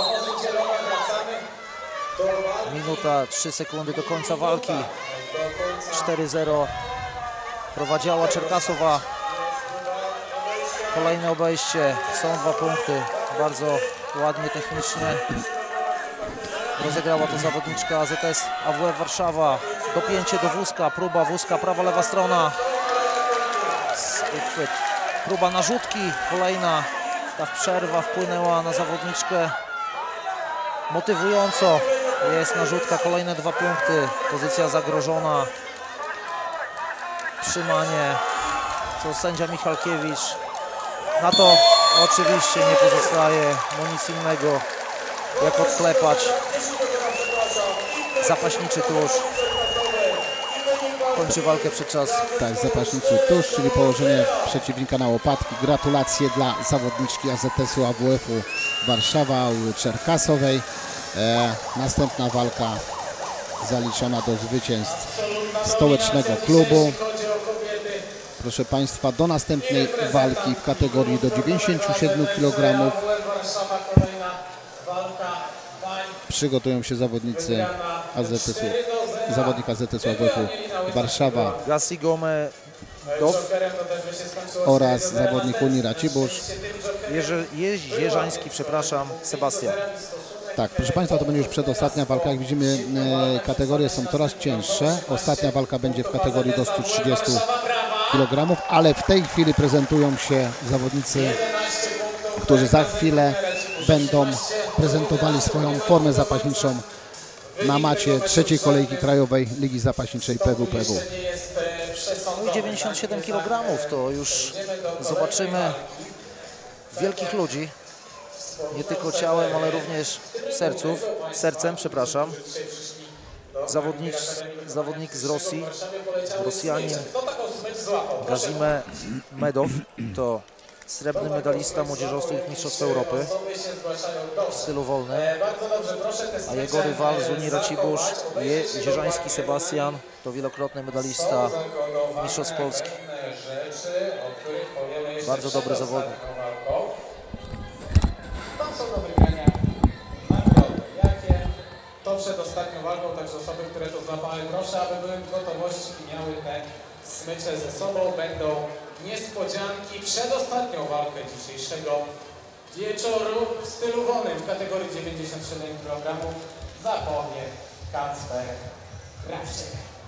Minuta, trzy sekundy do końca walki. cztery zero. Prowadziła Czerkasowa. Kolejne obejście. Są dwa punkty. Bardzo ładnie technicznie rozegrała to zawodniczka A Z S A W F Warszawa. Dopięcie do wózka. Próba wózka, prawa, lewa strona. Uchwyt. Próba narzutki. Kolejna. Ta przerwa wpłynęła na zawodniczkę motywująco. Jest narzutka, kolejne dwa punkty. Pozycja zagrożona. Trzymanie, co sędzia Michalkiewicz. Na to oczywiście nie pozostaje mu nic innego, jak odklepać zapaśniczy tusz. Kończy walkę przed czas. Tak, zapaśniczy tusz, czyli położenie przeciwnika na łopatki. Gratulacje dla zawodniczki A Z S-u A W F-u Warszawa, Aury Czerkasowej. E, następna walka zaliczona do zwycięstw stołecznego klubu. Proszę Państwa, do następnej walki w kategorii do dziewięćdziesięciu siedmiu kilogramów przygotują się zawodnicy A Z S-u, zawodnik A Z S-u A W F-u Warszawa Gassi Gomedow oraz zawodnik Unii Raciborz. Jerzy, Jeżański, przepraszam, Sebastian. Tak, proszę Państwa, to będzie już przedostatnia walka. Jak widzimy, e, kategorie są coraz cięższe. Ostatnia walka będzie w kategorii do stu trzydziestu kilogramów, ale w tej chwili prezentują się zawodnicy, którzy za chwilę będą prezentowali swoją formę zapaśniczą na macie trzeciej kolejki Krajowej Ligi Zapaśniczej P W P W. No i dziewięćdziesiąt siedem kilogramów to już zobaczymy wielkich ludzi. Nie tylko ciałem, ale również serców, sercem, przepraszam. Zawodnik, zawodnik z Rosji, Rosjanin Gazime Medow, to srebrny medalista młodzieżowskich mistrzostw Europy w stylu wolnym, a jego rywal z Unii Raciborz, Jeżański Sebastian, to wielokrotny medalista mistrzostw Polski. Bardzo dobry zawodnik. To przed ostatnią walką, także osoby, które to złapały, proszę, aby były w gotowości i miały te smycze ze sobą. Będą niespodzianki przed ostatnią walkę dzisiejszego wieczoru w stylu wolnym w kategorii dziewięćdziesiąt siedem kilogramów zapowie Kacper Krawczyk.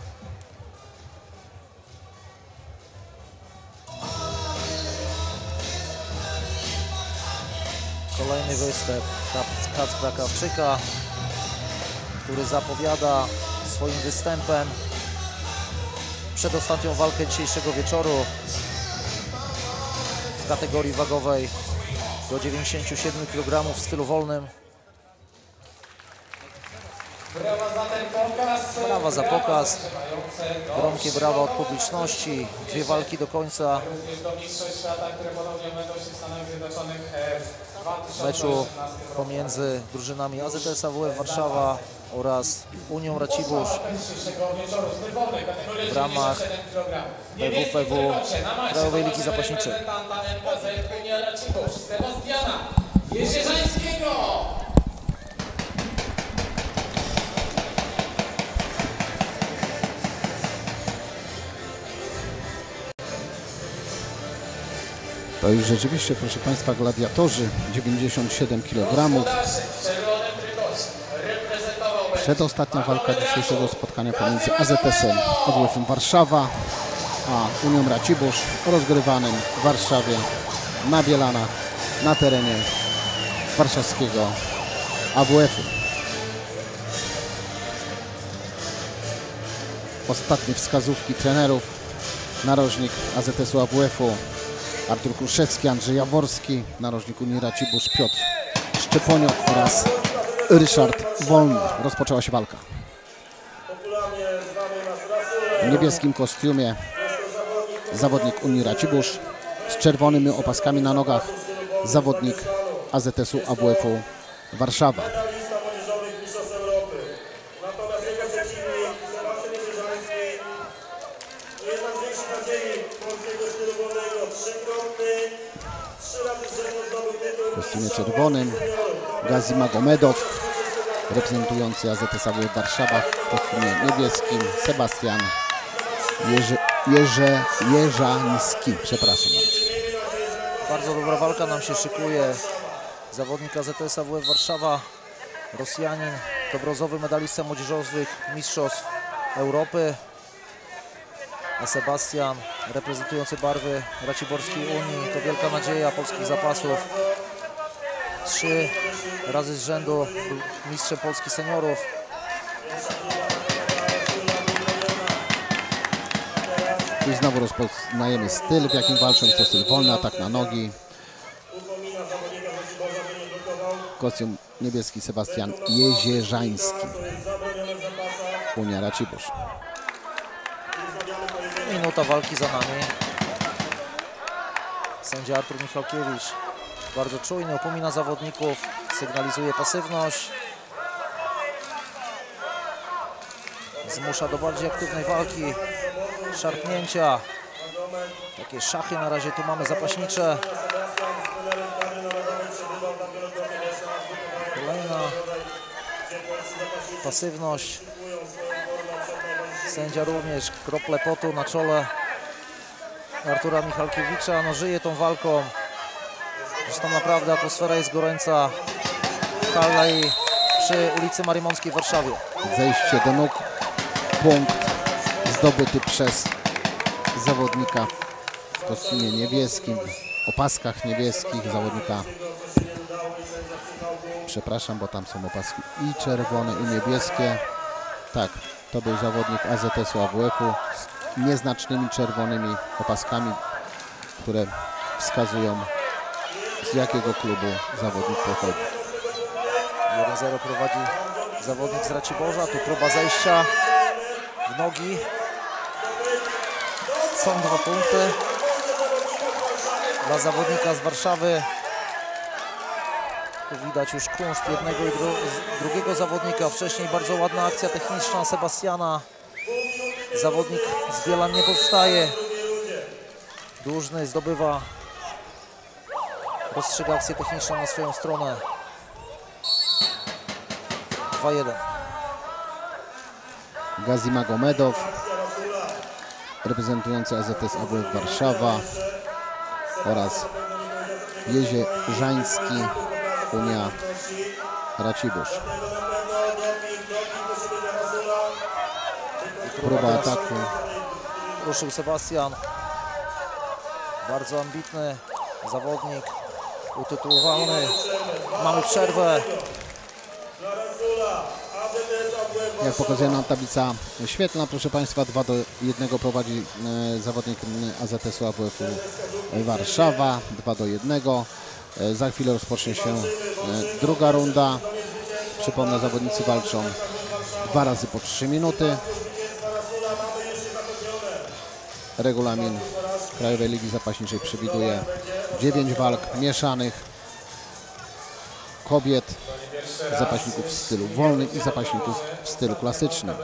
Kolejny występ Kacpra Krawczyka, który zapowiada swoim występem przedostatnią walkę dzisiejszego wieczoru w kategorii wagowej do dziewięćdziesięciu siedmiu kilogramów w stylu wolnym. Brawa za ten pokaz. Brawa za pokaz. Gromkie brawa od publiczności. Dwie walki do końca Również do mistrzostw świata, które ponownie będą się w Stanach Zjednoczonych w dwa tysiące meczu osiemnastym roku. pomiędzy drużynami A Z S A W F Warszawa oraz Unią Raciborz w ramach P W P W Krajowej Ligi Zapaśniczej. Unia Raciborz, Sebastiana Jeżańskiego. To już rzeczywiście, proszę Państwa, gladiatorzy, dziewięćdziesiąt siedem kilogramów. Przedostatnia walka dzisiejszego spotkania pomiędzy A Z S-em A W F-em Warszawa a Unią Raciborz, rozgrywanym w Warszawie na Bielanach na terenie warszawskiego A W F-u. Ostatnie wskazówki trenerów. Narożnik A Z S-u A W F-u Artur Kruszewski, Andrzej Jaworski, narożnik Unii Raciborz Piotr Szczeponiok oraz Ryszard Wolny. Rozpoczęła się walka. W niebieskim kostiumie zawodnik Unii Raciborz, z czerwonymi opaskami na nogach zawodnik A Z S-u A W F-u Warszawa. W kostiumie czerwonym Gassi Gomedow, reprezentujący A Z S A W F Warszawa, w kostiumie niebieskim Sebastian Jerzy, Jerze, Jeżański, przepraszam. Bardzo dobra walka nam się szykuje. Zawodnik A Z S A W F Warszawa, Rosjanin, to brązowy medalista młodzieżowych mistrzostw Europy. A Sebastian, reprezentujący barwy Raciborskiej Unii, to wielka nadzieja polskich zapasów. trzy razy z rzędu był mistrzem Polski seniorów. I znowu rozpoznajemy styl, w jakim walczą. Jest to styl wolny, atak na nogi. Kostium niebieski Sebastian Jezierzański. Unia Racibórz. Minuta walki za nami. Sędzia Artur Michalkiewicz bardzo czujny, upomina zawodników, sygnalizuje pasywność. Zmusza do bardziej aktywnej walki, szarpnięcia. Takie szachy na razie tu mamy zapaśnicze. Kolejna pasywność. Sędzia również krople potu na czole Artura Michalkiewicza. No, żyje tą walką. Zresztą naprawdę atmosfera jest gorąca w hali przy ulicy Marymonskiej w Warszawie. Zejście do nóg. Punkt zdobyty przez zawodnika w kostiumie niebieskim, w opaskach niebieskich, zawodnika, przepraszam, bo tam są opaski i czerwone, i niebieskie. Tak, to był zawodnik A Z S-u A W F-u z nieznacznymi czerwonymi opaskami, które wskazują, z jakiego klubu zawodnik pochodzi. jeden zero prowadzi zawodnik z Raciborza. Tu próba zejścia w nogi. Są dwa punkty dla zawodnika z Warszawy. Tu widać już kunszt jednego i dru drugiego zawodnika. Wcześniej bardzo ładna akcja techniczna Sebastiana. Zawodnik z Bielan nie pozostaje. Dłużny zdobywa, rozstrzyga akcję techniczną na swoją stronę. dwa jeden. Gazi Magomedow, reprezentujący A Z S A W F Warszawa, oraz Jezierzański, Unia Racibórz. Próba ataku. Ruszył Sebastian. Bardzo ambitny zawodnik, utytułowany. Mamy przerwę. Jak pokazuje nam tablica świetlna, proszę Państwa, dwa do jednego prowadzi e, zawodnik A Z S-u A W F-u Warszawa, dwa do jednego. E, za chwilę rozpocznie się e, druga runda. Przypomnę, zawodnicy walczą dwa razy po trzy minuty. Regulamin Krajowej Ligi Zapaśniczej przewiduje dziewięć walk mieszanych kobiet, zapaśników w stylu wolnym i zapaśników w stylu klasycznym.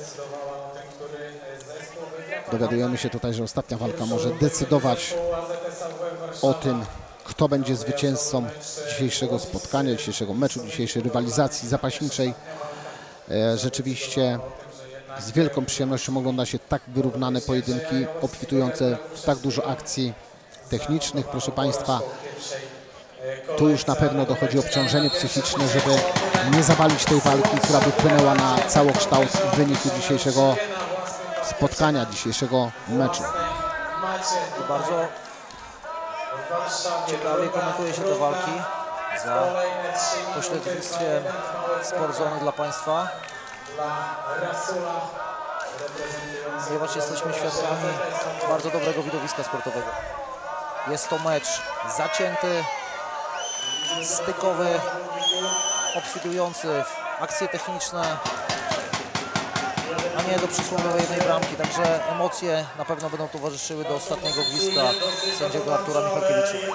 Dowiadujemy się tutaj, że ostatnia walka może decydować o tym, kto będzie zwycięzcą dzisiejszego spotkania, dzisiejszego meczu, dzisiejszej rywalizacji zapaśniczej. Rzeczywiście z wielką przyjemnością ogląda się tak wyrównane pojedynki, obfitujące w tak dużo akcji technicznych. Proszę Państwa, tu już na pewno dochodzi obciążenie psychiczne, żeby nie zawalić tej walki, która by wpłynęła na całokształt wyniku dzisiejszego spotkania, dzisiejszego meczu. I bardzo ciekawie komentuje się te walki za pośrednictwem Sportzony dla Państwa. Ponieważ jesteśmy świadkami bardzo dobrego widowiska sportowego. Jest to mecz zacięty, stykowy, obfitujący w akcje techniczne, a nie do przysłowiowej jednej bramki. Także emocje na pewno będą towarzyszyły do ostatniego gwizdka sędziego Artura Michalkiewicza.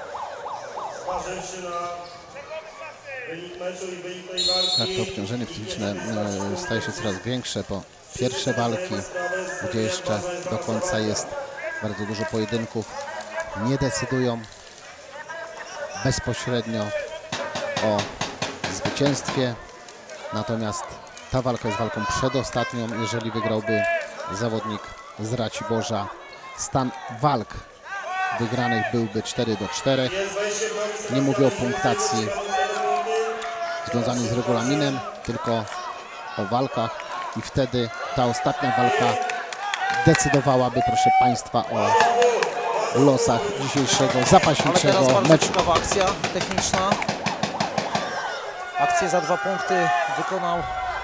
Tak, to obciążenie psychiczne staje się coraz większe po pierwsze walki, gdzie jeszcze do końca jest bardzo dużo pojedynków. Nie decydują bezpośrednio o zwycięstwie, natomiast ta walka jest walką przedostatnią. Jeżeli wygrałby zawodnik z Raciborza, stan walk wygranych byłby cztery do czterech. Nie mówię o punktacji związanej z regulaminem, tylko o walkach i wtedy ta ostatnia walka decydowałaby, proszę Państwa, o losach dzisiejszego zapaśniczego Ale teraz bardzo meczu. ciekawa akcja techniczna. Akcję za dwa punkty wykonał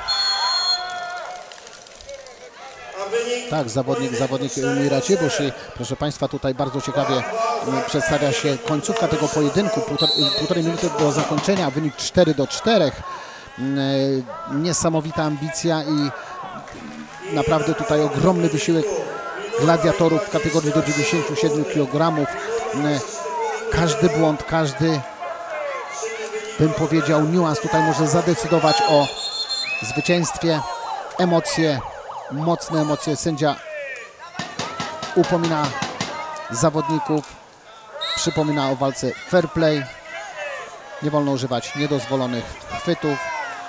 A wynik Tak, zawodnik, zawodnik Miracibusz i proszę Państwa, tutaj bardzo ciekawie m, przedstawia się końcówka tego pojedynku. Półtor, półtorej minuty do zakończenia, wynik cztery do czterech. M, e, Niesamowita ambicja i naprawdę tutaj ogromny wysiłek gladiatorów w kategorii do dziewięćdziesięciu siedmiu kilogramów. M, Każdy błąd, każdy, bym powiedział, niuans tutaj może zadecydować o zwycięstwie. Emocje, mocne emocje. Sędzia upomina zawodników, przypomina o walce fair play. Nie wolno używać niedozwolonych chwytów.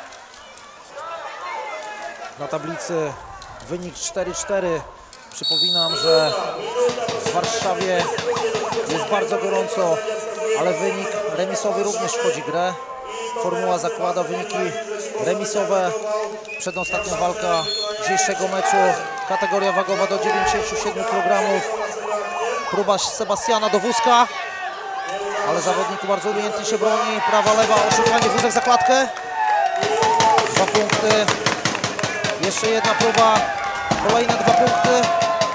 na tablicy wynik cztery cztery. Przypominam, że w Warszawie jest bardzo gorąco, ale wynik remisowy również wchodzi w grę. Formuła zakłada wyniki remisowe. Przedostatnia walka dzisiejszego meczu, kategoria wagowa do dziewięćdziesięciu siedmiu kilogramów. Próba Sebastiana do wózka, ale zawodnik bardzo umiejętnie się broni. Prawa, lewa, oszukanie, wózek za klatkę. Dwa punkty. Jeszcze jedna próba. Kolejne dwa punkty.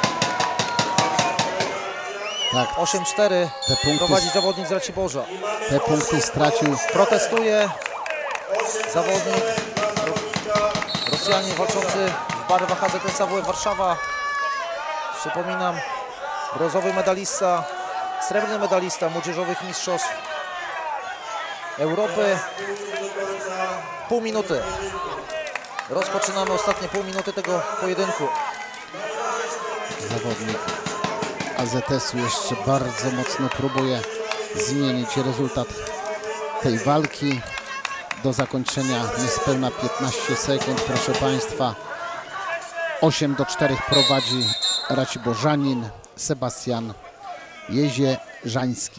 Tak, osiem cztery. Te punkty- Prowadzi zawodnik z Raciborza. te punkty stracił. Protestuje zawodnik Rosjanin walczący w barwach H Z S A W F Warszawa. Przypominam, brązowy medalista, srebrny medalista młodzieżowych mistrzostw Europy. Pół minuty. Rozpoczynamy ostatnie pół minuty tego pojedynku. Zawodnik A Z S-u jeszcze bardzo mocno próbuje zmienić rezultat tej walki. Do zakończenia niespełna piętnaście sekund, proszę Państwa. osiem do czterech prowadzi Raciborzanin Sebastian Jezierzański.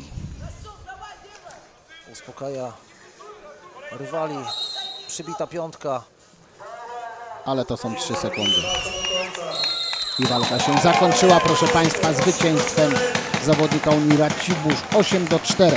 Uspokaja rywali. Przybita piątka. Ale to są trzy sekundy. I walka się zakończyła, proszę Państwa, zwycięstwem zawodnika Unii Raciborz osiem do czterech.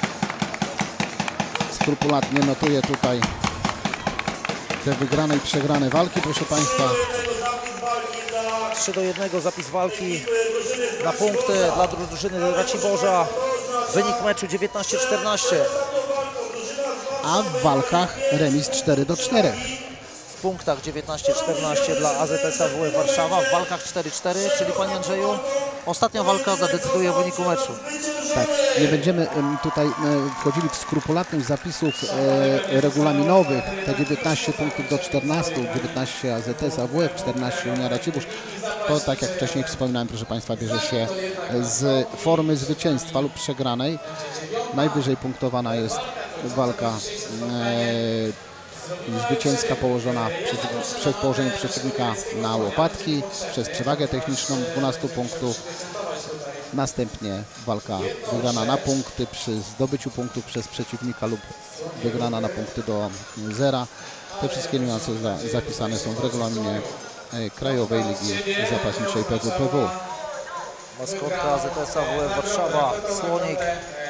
Skrupulatnie notuje tutaj te wygrane i przegrane walki, proszę Państwa. trzy do jednego zapis walki na punkty dla drużyny Raciborza. Wynik meczu dziewiętnaście czternaście. A w walkach remis cztery do czterech. W punktach dziewiętnaście czternaście dla A Z S A W F Warszawa. W walkach cztery cztery, czyli Panie Andrzeju, ostatnia walka zadecyduje o wyniku meczu. Tak, nie będziemy em, tutaj e, wchodzili w skrupulatność zapisów e, regulaminowych. Te dziewiętnaście punktów do czternastu, dziewiętnaście A Z S A W F, czternaście Unia Raciborz. To, tak jak wcześniej wspominałem, proszę Państwa, bierze się z formy zwycięstwa lub przegranej. Najwyżej punktowana jest walka e, zwycięska położona przeciw, przez położenie przeciwnika na łopatki, przez przewagę techniczną dwanaście punktów. Następnie walka wygrana na punkty przy zdobyciu punktów przez przeciwnika lub wygrana na punkty do zera. Te wszystkie niuanse za, zapisane są w regulaminie e, Krajowej Ligi Zapaśniczej P W P W. Maskotka A Z S A W F Warszawa, Słonik,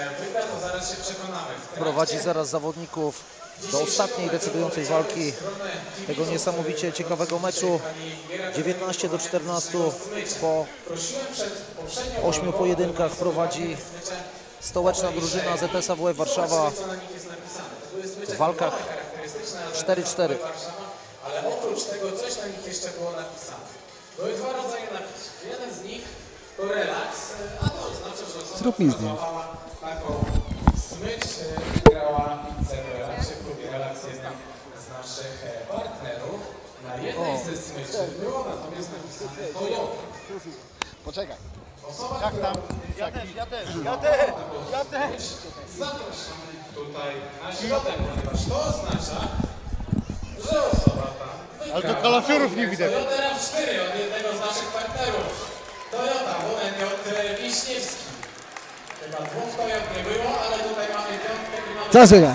prowadzi zaraz zawodników do ostatniej decydującej walki tego niesamowicie ciekawego meczu. dziewiętnaście do czternastu po ośmiu pojedynkach prowadzi stołeczna drużyna Z S A W F Warszawa w walkach cztery cztery. Ale oprócz tego coś na nich jeszcze było napisane. Były dwa rodzaje napisów. Jeden z nich to relaks, a to oznacza, że osoba Zrób mi zdjęcie. pracowała taką smycz, e, grała pizzę w relaksie. W klubie relaks jeden z naszych e, partnerów. Na jednej ze smyczy było natomiast napisane Toyota. Poczekaj. Osoba, Jak która tam? Ja też, ja też, ja też, ja też. zapraszamy tutaj na środek, ponieważ to oznacza, że osoba ta Ale to kalafiorów nie widać. Toyota RAV cztery od jednego z naszych partnerów. Toyota, model Piotr Wiśniewski. Chyba dwóch Toyot nie było, ale tutaj mamy piątkę i mamy... Co słychać?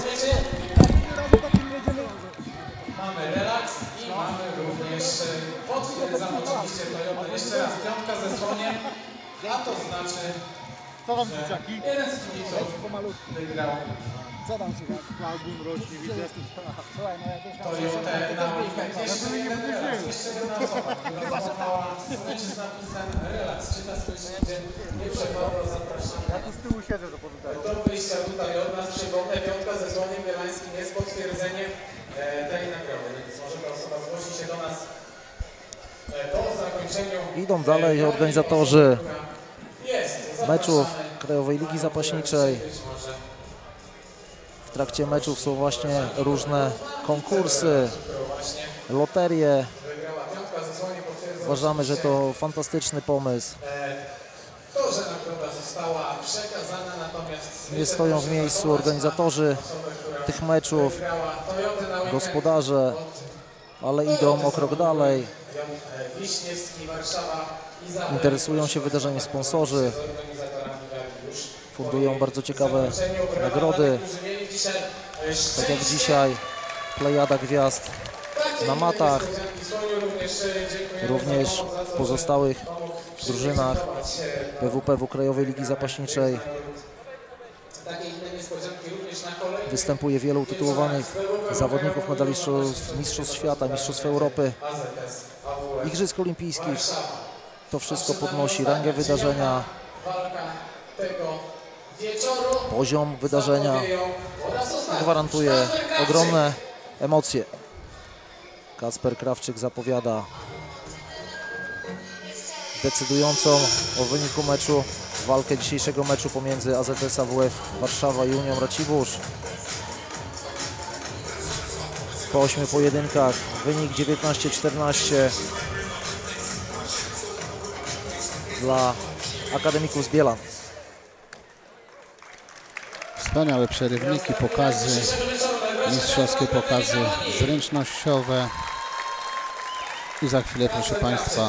Mamy relaks i mamy również... Potwierdzam oczywiście Toyota. Jeszcze raz, piątka ze słoniem, a to znaczy, Co tam dzieciaki? Jeden z kibiców Pomalutku. wygrał Co tam słychać? Album rośnie, widzę. Słuchaj, no jakbyś miał Toyotę na Ja to nie będę żył. Chyba, że z napisem relaks. Czy ta słyszycie? Nie przepadło, zapraszam. Ja tu z tyłu siedzę do powodu. Do wyjścia tutaj od nas przypomnę, piątka ze Słoniem Bielańskim jest potwierdzeniem e, tej nagrody, więc może ta osoba zgłosi się do nas e, po zakończeniu. Idą dalej organizatorzy Jest, meczów zapraszamy. Krajowej Ligi Zapaśniczej. Być może W trakcie meczów są właśnie różne konkursy, właśnie loterie. wygrała piątka ze Słoniem, potwierdza Uważamy, że to fantastyczny pomysł. to, że nagroda została przekazana, natomiast Nie stoją w miejscu organizatorzy tych meczów, wygrała Toyotę na weekend gospodarze, ale idą o krok dalej. od Wiśniewski, Warszawa i Zabrze. Interesują się wydarzeniem sponsorzy, Z organizatorami już fundują bardzo ciekawe nagrody, tak jak dzisiaj Plejada Gwiazd na matach, również w pozostałych drużynach P W P W Krajowej Ligi Zapaśniczej występuje wielu utytułowanych zawodników, medalistów Mistrzostw Świata, Mistrzostw Europy, Igrzysk Olimpijskich. To wszystko podnosi rangę wydarzenia, poziom wydarzenia i gwarantuje ogromne emocje. Kacper Krawczyk zapowiada decydującą o wyniku meczu walkę dzisiejszego meczu pomiędzy A Z S A W F Warszawa i Unią Racibórz. Po ośmiu pojedynkach wynik dziewiętnaście czternaście dla Akademików z Bielan. Wspaniałe przerywniki, pokazy, mistrzowskie pokazy zręcznościowe. I za chwilę, proszę Państwa,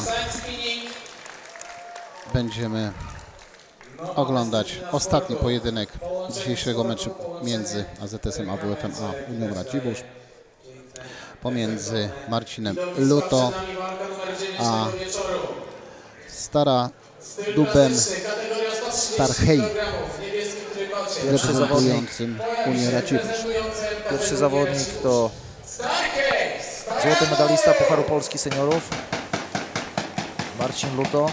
będziemy oglądać ostatni pojedynek dzisiejszego meczu między A Z S em A W F em a Unią Racibórz, pomiędzy Marcinem Luto a Stara Dubem Starhej, reprezentującym Unię Racibórz. Pierwszy zawodnik to złoty medalista Pucharu Polski Seniorów Marcin Luto.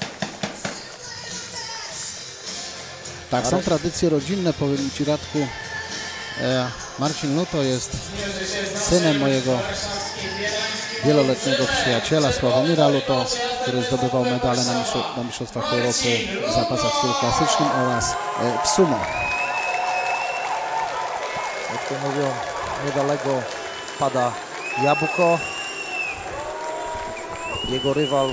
Tak, są tradycje rodzinne, powiem Ci, Radku. E, Marcin Luto jest synem mojego wieloletniego przyjaciela Sławomira Luto, który zdobywał medale na, mistrz- na Mistrzostwach Europy w zapasach w stylu klasycznym oraz e, w sumo. Jak to mówią, niedaleko pada jabłko. Jego rywal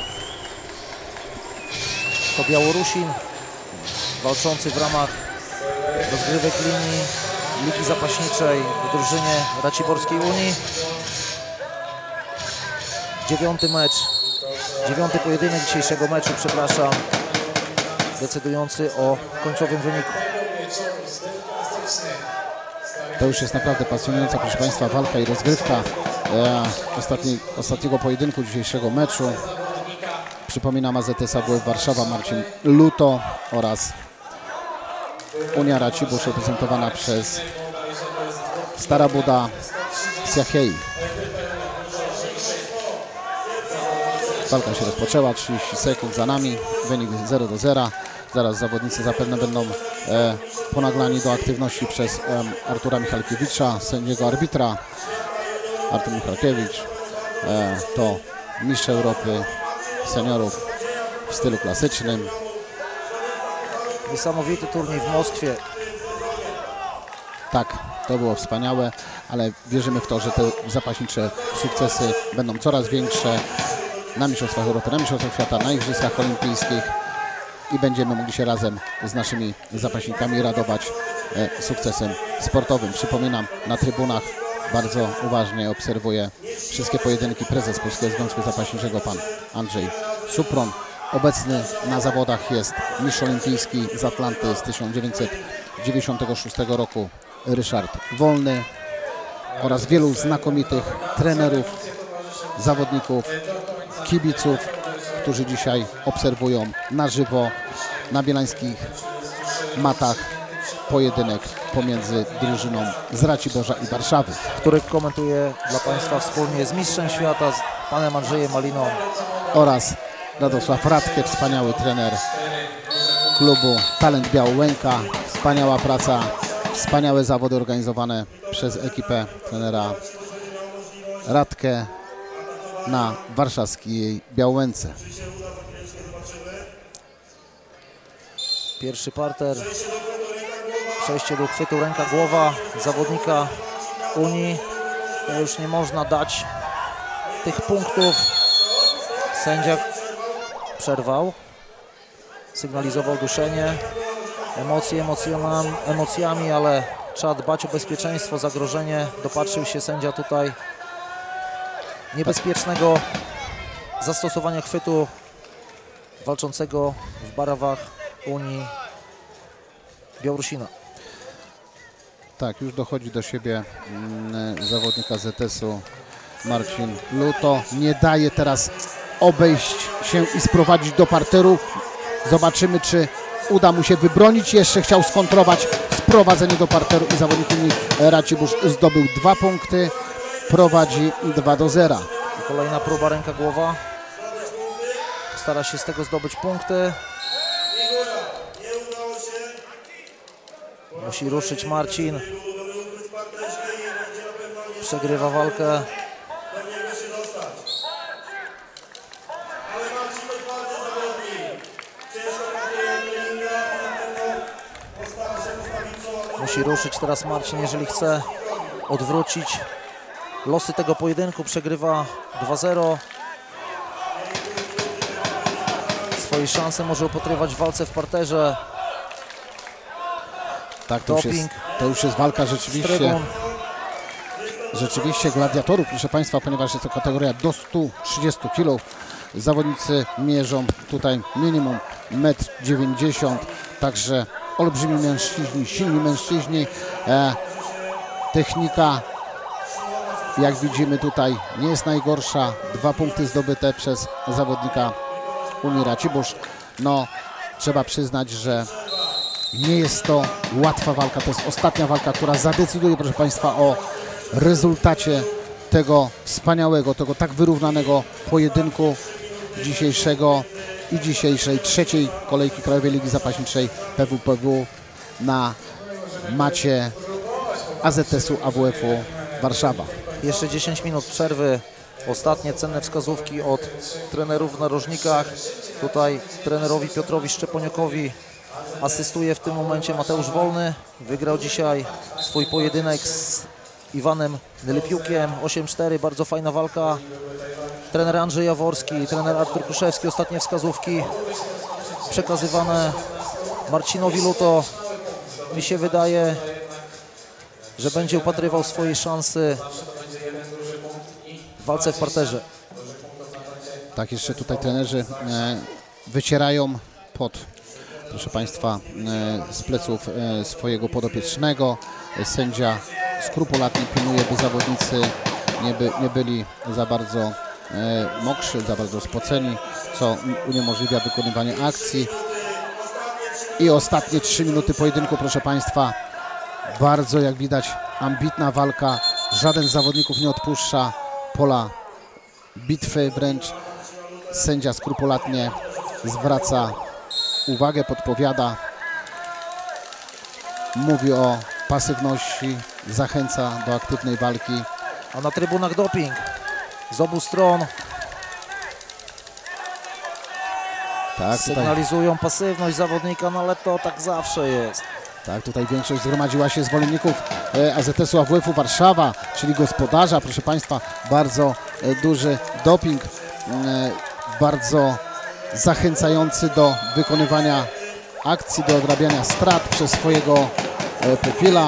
to Białorusin walczący w ramach rozgrywek linii Ligi Zapaśniczej w drużynie Raciborskiej Unii. Dziewiąty mecz, dziewiąty pojedynek dzisiejszego meczu, przepraszam, decydujący o końcowym wyniku. To już jest naprawdę pasjonująca, proszę Państwa, walka i rozgrywka e, ostatni, ostatniego pojedynku dzisiejszego meczu. Przypominam, A Z S A W F Warszawa, Marcin Luto oraz Unia Racibórz reprezentowana przez Stara Buda Siachei. Walka się rozpoczęła, trzydzieści sekund za nami, wynik zero do zera. Zaraz zawodnicy zapewne będą e, ponaglani do aktywności przez e, Artura Michalkiewicza, sędziego arbitra. Artur Michalkiewicz e, to mistrz Europy seniorów w stylu klasycznym. Niesamowity turniej w Moskwie. Tak, to było wspaniałe, ale wierzymy w to, że te zapaśnicze sukcesy będą coraz większe na Mistrzostwach Europy, na Mistrzostwach Świata, na Igrzyskach Olimpijskich i będziemy mogli się razem z naszymi zapaśnikami radować e, sukcesem sportowym. Przypominam, na trybunach bardzo uważnie obserwuje wszystkie pojedynki prezes Polskiego Związku Zapaśniczego, pan Andrzej Supron. Obecny na zawodach jest mistrz olimpijski z Atlanty z tysiąc dziewięćset dziewięćdziesiątego szóstego roku Ryszard Wolny oraz wielu znakomitych trenerów, zawodników, kibiców, którzy dzisiaj obserwują na żywo na bielańskich matach pojedynek pomiędzy drużyną z Raciborza i Warszawy. który komentuje dla Państwa wspólnie z mistrzem świata, z panem Andrzejem Maliną. Oraz Radosław Radke, wspaniały trener klubu Talent Białołęka. Wspaniała praca, wspaniałe zawody organizowane przez ekipę trenera Radke na warszawskiej Białołęce. Pierwszy parter, przejście do chwytu, ręka, głowa zawodnika Unii. To już nie można dać tych punktów. Sędzia przerwał, sygnalizował duszenie, emocje emocjonami, emocjami, ale trzeba dbać o bezpieczeństwo, zagrożenie. Dopatrzył się sędzia tutaj niebezpiecznego zastosowania chwytu walczącego w barawach Unii Białorusina. Tak, już dochodzi do siebie mm, zawodnika Z S u Marcin Luto. Nie daje teraz obejść się i sprowadzić do parteru. Zobaczymy, czy uda mu się wybronić. Jeszcze chciał skontrować sprowadzenie do parteru i zawodnik Unii Racibórz zdobył dwa punkty. Prowadzi dwa do zera. I kolejna próba, ręka, głowa. Stara się z tego zdobyć punkty. Musi ruszyć Marcin. Przegrywa walkę. Musi ruszyć teraz Marcin, jeżeli chce odwrócić losy tego pojedynku. Przegrywa dwa zero. Swoje szanse może upatrywać w walce w parterze. Tak, to już, jest, to już jest walka rzeczywiście, rzeczywiście gladiatorów, proszę Państwa, ponieważ jest to kategoria do stu trzydziestu kilogramów. Zawodnicy mierzą tutaj minimum metr dziewięćdziesiąt, także olbrzymi mężczyźni, silni mężczyźni. E, technika, jak widzimy tutaj, nie jest najgorsza. Dwa punkty zdobyte przez zawodnika Unii Racibórz. No, trzeba przyznać, że nie jest to łatwa walka. To jest ostatnia walka, która zadecyduje, proszę Państwa, o rezultacie tego wspaniałego, tego tak wyrównanego pojedynku dzisiejszego i dzisiejszej trzeciej kolejki Krajowej Ligi Zapaśniczej P W P W na macie A Z S u A W F u Warszawa. Jeszcze dziesięć minut przerwy. Ostatnie cenne wskazówki od trenerów w narożnikach. Tutaj trenerowi Piotrowi Szczeponiukowi asystuje w tym momencie Mateusz Wolny. Wygrał dzisiaj swój pojedynek z Iwanem Nylepiukiem. osiem cztery, bardzo fajna walka. Trener Andrzej Jaworski, trener Artur Kuszewski. Ostatnie wskazówki przekazywane Marcinowi Luto. Mi się wydaje, że będzie upatrywał swojej szansy w walce w parterze. Tak, jeszcze tutaj trenerzy e, wycierają pot, proszę Państwa, e, z pleców e, swojego podopiecznego. Sędzia skrupulatnie pilnuje, by zawodnicy nie, by, nie byli za bardzo e, mokrzy, za bardzo spoceni, co uniemożliwia wykonywanie akcji. I ostatnie trzy minuty pojedynku, proszę Państwa. Bardzo, jak widać, ambitna walka. Żaden z zawodników nie odpuszcza pola bitwy, wręcz sędzia skrupulatnie zwraca uwagę, podpowiada, mówi o pasywności, zachęca do aktywnej walki. A na trybunach doping z obu stron. Tak, tutaj, Sygnalizują pasywność zawodnika, no ale to tak zawsze jest. tak, tutaj większość zgromadziła się zwolenników e, A Z S u A W F u Warszawa, czyli gospodarza, proszę Państwa, bardzo e, duży doping, e, bardzo zachęcający do wykonywania akcji, do odrabiania strat przez swojego e, pupila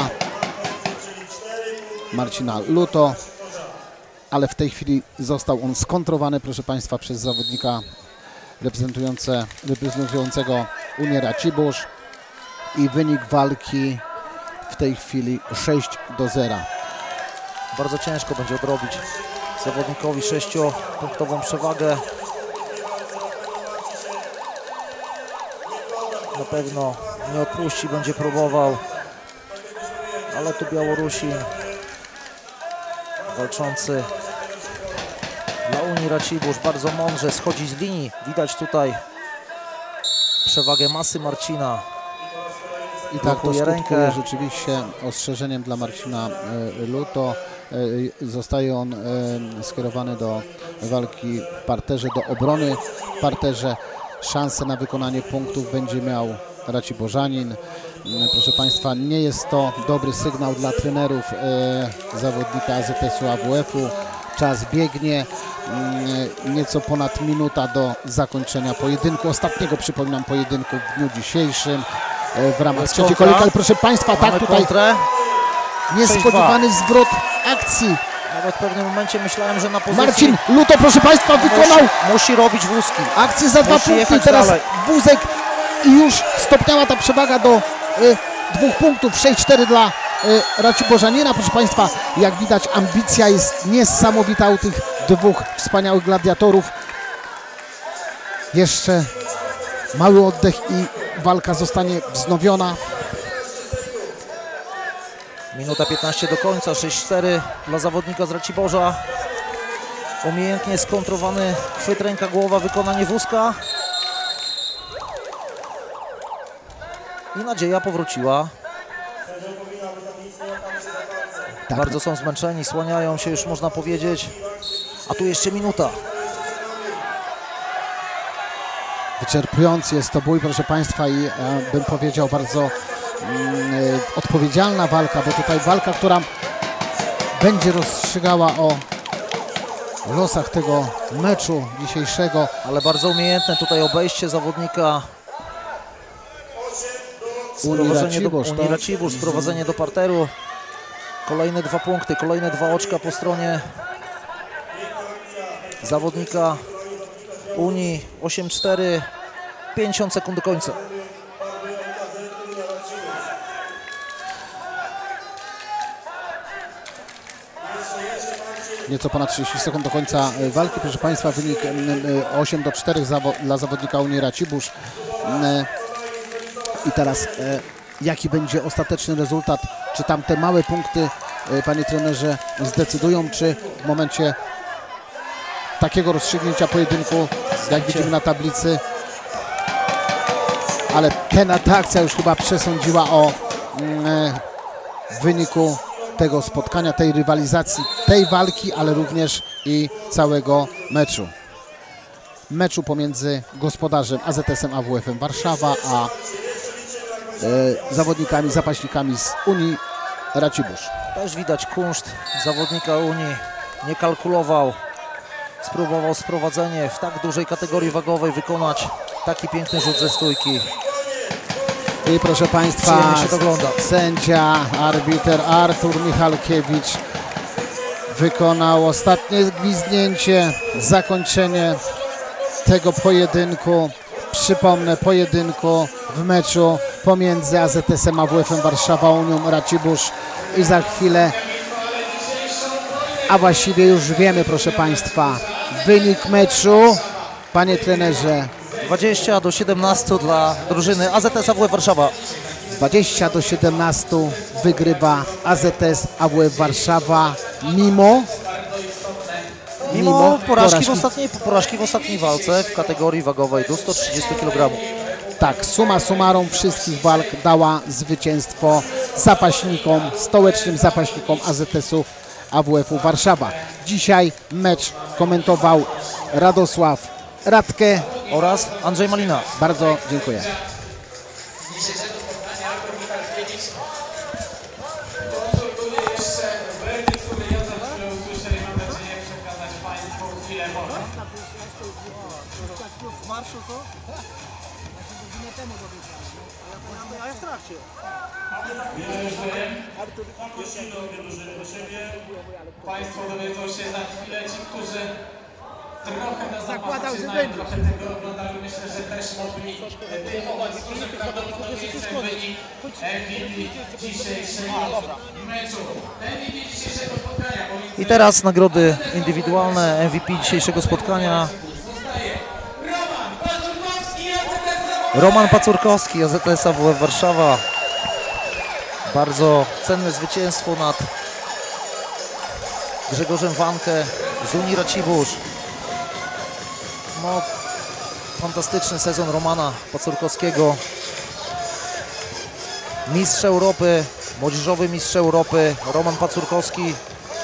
Marcina Luto, ale w tej chwili został on skontrowany, proszę Państwa, przez zawodnika reprezentujące, reprezentującego Unię Racibórz i wynik walki w tej chwili sześć do zera. Bardzo ciężko będzie odrobić zawodnikowi sześciopunktową przewagę. Na pewno nie odpuści, będzie próbował. Ale tu Białorusin walczący dla Unii Racibórz bardzo mądrze schodzi z linii. Widać tutaj przewagę masy Marcina. I tak to Blokuje skutkuje rękę. rzeczywiście ostrzeżeniem dla Marcina e, Luto. E, Zostaje on e, skierowany do walki w parterze, do obrony w parterze. Szansę na wykonanie punktów będzie miał Raciborzanin. E, Proszę Państwa, nie jest to dobry sygnał dla trenerów e, zawodnika A Z S-u A W F-u. Czas biegnie. Mm, Nieco ponad minuta do zakończenia pojedynku. Ostatniego, przypominam, pojedynku w dniu dzisiejszym. W ramach Jest trzeciej kontra. kolejki, ale proszę Państwa, Mamy tak tutaj kontrę. niespodziewany zwrot akcji. Nawet w pewnym momencie myślałem, że na pozycji Marcin Luto, proszę Państwa, wykonał musi, musi robić wózki. akcję za dwa musi punkty. jechać Teraz dalej. wózek i już stopniała ta przewaga do y, dwóch punktów. sześć cztery dla y, Raciborzanina. Proszę Państwa, jak widać, ambicja jest niesamowita u tych dwóch wspaniałych gladiatorów. Jeszcze mały oddech i walka zostanie wznowiona. Minuta piętnaście do końca, sześć cztery dla zawodnika z Raciborza. Umiejętnie skontrowany chwyt ręka głowa, wykonanie wózka. I nadzieja powróciła. Tak. Bardzo są zmęczeni, słaniają się już, można powiedzieć. A tu jeszcze minuta. Wyczerpujący jest to bój, proszę Państwa, i e, bym powiedział bardzo mm, e, odpowiedzialna walka, bo tutaj walka, która będzie rozstrzygała o losach tego meczu dzisiejszego. Ale bardzo umiejętne tutaj obejście zawodnika. Unii Sprowadzenie do, Racibórz, Unii to- Racibórz, sprowadzenie do parteru. Kolejne dwa punkty, kolejne dwa oczka po stronie zawodnika Unii. osiem cztery, pięćdziesiąt sekund do końca. Nieco ponad trzydzieści sekund do końca e, walki, proszę Państwa, wynik e, osiem do czterech zawo dla zawodnika Unii Racibórz. E, I teraz e, jaki będzie ostateczny rezultat? Czy tam te małe punkty, e, panie trenerze, zdecydują, czy w momencie takiego rozstrzygnięcia pojedynku, jak widzimy na tablicy, ale ten, ta akcja już chyba przesądziła o mm, e, wyniku tego spotkania, tej rywalizacji, tej walki, ale również i całego meczu. Meczu pomiędzy gospodarzem A Z S-em A W F-em Warszawa, a e, zawodnikami, zapaśnikami z Unii Racibórz. Też widać kunszt zawodnika Unii. Nie kalkulował. Spróbował sprowadzenie w tak dużej kategorii wagowej wykonać taki piękny rzut ze stójki. I proszę Państwa, Przyjemnie się to ogląda. sędzia, arbiter Artur Michalkiewicz wykonał ostatnie gwizdnięcie, zakończenie tego pojedynku. Przypomnę, pojedynku w meczu pomiędzy A Z S-em A W F-em Warszawa, Unią Racibórz, i za chwilę, a właściwie już wiemy, proszę Państwa, wynik meczu, panie trenerze. dwadzieścia do siedemnastu dla drużyny A Z S A W F Warszawa. dwadzieścia do siedemnastu wygrywa A Z S A W F Warszawa mimo Mimo porażki w ostatniej, porażki w ostatniej walce w kategorii wagowej do stu trzydziestu kilogramów. Tak, summa summarum wszystkich walk dała zwycięstwo zapaśnikom, stołecznym zapaśnikom A Z S-u A W F-u Warszawa. Dzisiaj mecz komentował Radosław Radke. Oraz Andrzej Malina. Bardzo dziękuję. W marszu co? Godzinę temu dowiedziałem. A ja w trakcie. Państwo dowiedzą się za chwilę, ci, którzy trochę na Zakładał, że zapasie będzie. trochę tego oglądali, myślę, że też mogli wyjmować z różnych prawdopodobieństw wynik M V P dzisiejszego meczu. M V P dzisiejszego spotkania. I teraz nagrody indywidualne M V P dzisiejszego spotkania. Roman Pazurkowski, A Z S Roman Pacurkowski, A Z S A W F Warszawa. Bardzo cenne zwycięstwo nad Grzegorzem Wankę z Unii Racibórz. No, fantastyczny sezon Romana Pacurkowskiego. Mistrz Europy, młodzieżowy mistrz Europy Roman Pacurkowski.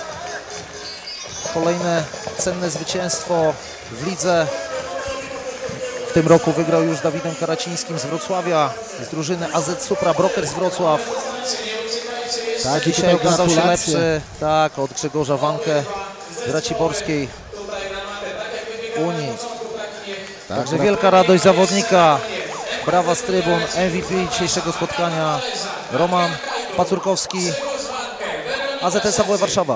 Kolejne cenne zwycięstwo w lidze. W tym roku wygrał już Dawidem Karacińskim z Wrocławia, z drużyny A Z Supra Brokers Wrocław. Tak, i Dzisiaj tutaj okazał się gratulacje. lepszy, tak, od Grzegorza Wankę z Raciborskiej Unii. Tak, Także gra- wielka radość zawodnika. Brawa z trybun, M V P dzisiejszego spotkania Roman Pacurkowski, A Z S A W F Warszawa.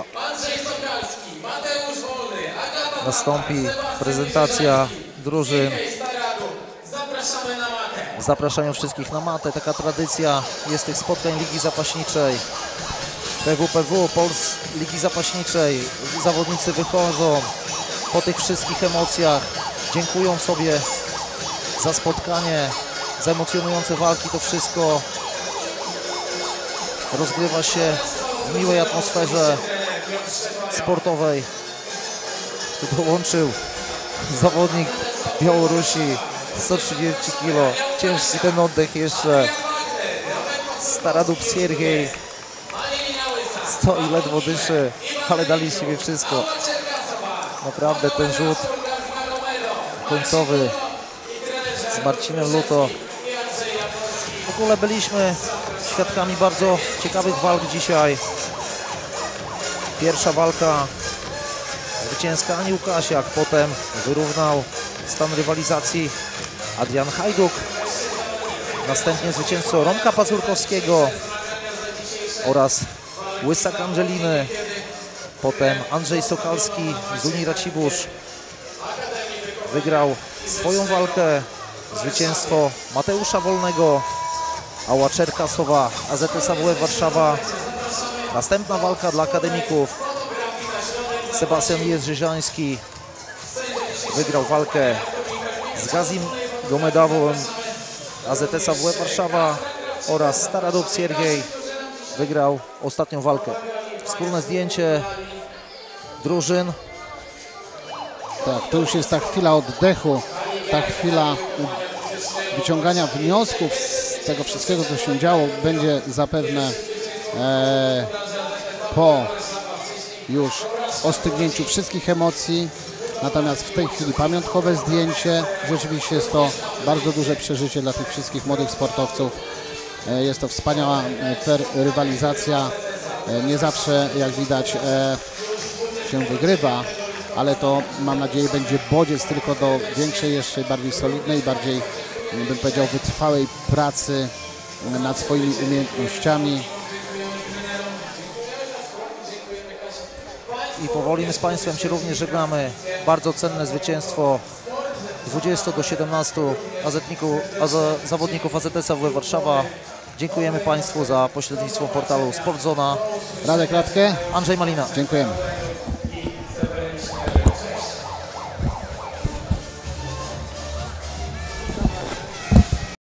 Nastąpi prezentacja drużyn. Zapraszają wszystkich na matę. Taka tradycja jest tych spotkań Ligi Zapaśniczej. P W P W, Pols Ligi Zapaśniczej. Zawodnicy wychodzą po tych wszystkich emocjach. Dziękują sobie za spotkanie, za emocjonujące walki. To wszystko rozgrywa się w miłej atmosferze sportowej. Tu dołączył zawodnik Białorusi, sto trzydzieści kilo. Ciężki ten oddech jeszcze. Staradub Siergiej stoi, ledwo dyszy, ale dali z siebie wszystko. Naprawdę ten rzut końcowy z Marcinem Luto. W ogóle byliśmy świadkami bardzo ciekawych walk dzisiaj. Pierwsza walka zwycięska Ani Łukasiak, potem wyrównał stan rywalizacji Adrian Hajduk. Następnie zwycięstwo Romka Pacurkowskiego oraz Łysak Angeliny. Potem Andrzej Sokalski z Unii Racibórz wygrał swoją walkę. Zwycięstwo Mateusza Wolnego, Ała Czerkasowa, A Z S A W F Warszawa. Następna walka dla akademików. Sebastian Jezdrzyżański wygrał walkę z Gazim Gomedawą, A Z S A W F Warszawa, oraz Staradub Siergiej wygrał ostatnią walkę. Wspólne zdjęcie drużyn. Tak, to już jest ta chwila oddechu, ta chwila wyciągania wniosków z tego wszystkiego, co się działo. Będzie zapewne e, po już ostygnięciu wszystkich emocji. Natomiast w tej chwili pamiątkowe zdjęcie. Rzeczywiście jest to bardzo duże przeżycie dla tych wszystkich młodych sportowców. E, jest to wspaniała e, fair rywalizacja. E, nie zawsze, jak widać, e, się wygrywa, ale to, mam nadzieję, będzie bodziec tylko do większej, jeszcze bardziej solidnej, bardziej, bym powiedział, wytrwałej pracy nad swoimi umiejętnościami. I powoli my z Państwem się również żegnamy. Bardzo cenne zwycięstwo dwudziestu do siedemnastu zawodników A Z S A W F Warszawa. Dziękujemy Państwu za pośrednictwem portalu Sportzona. Radek Radke, Andrzej Malina. dziękujemy.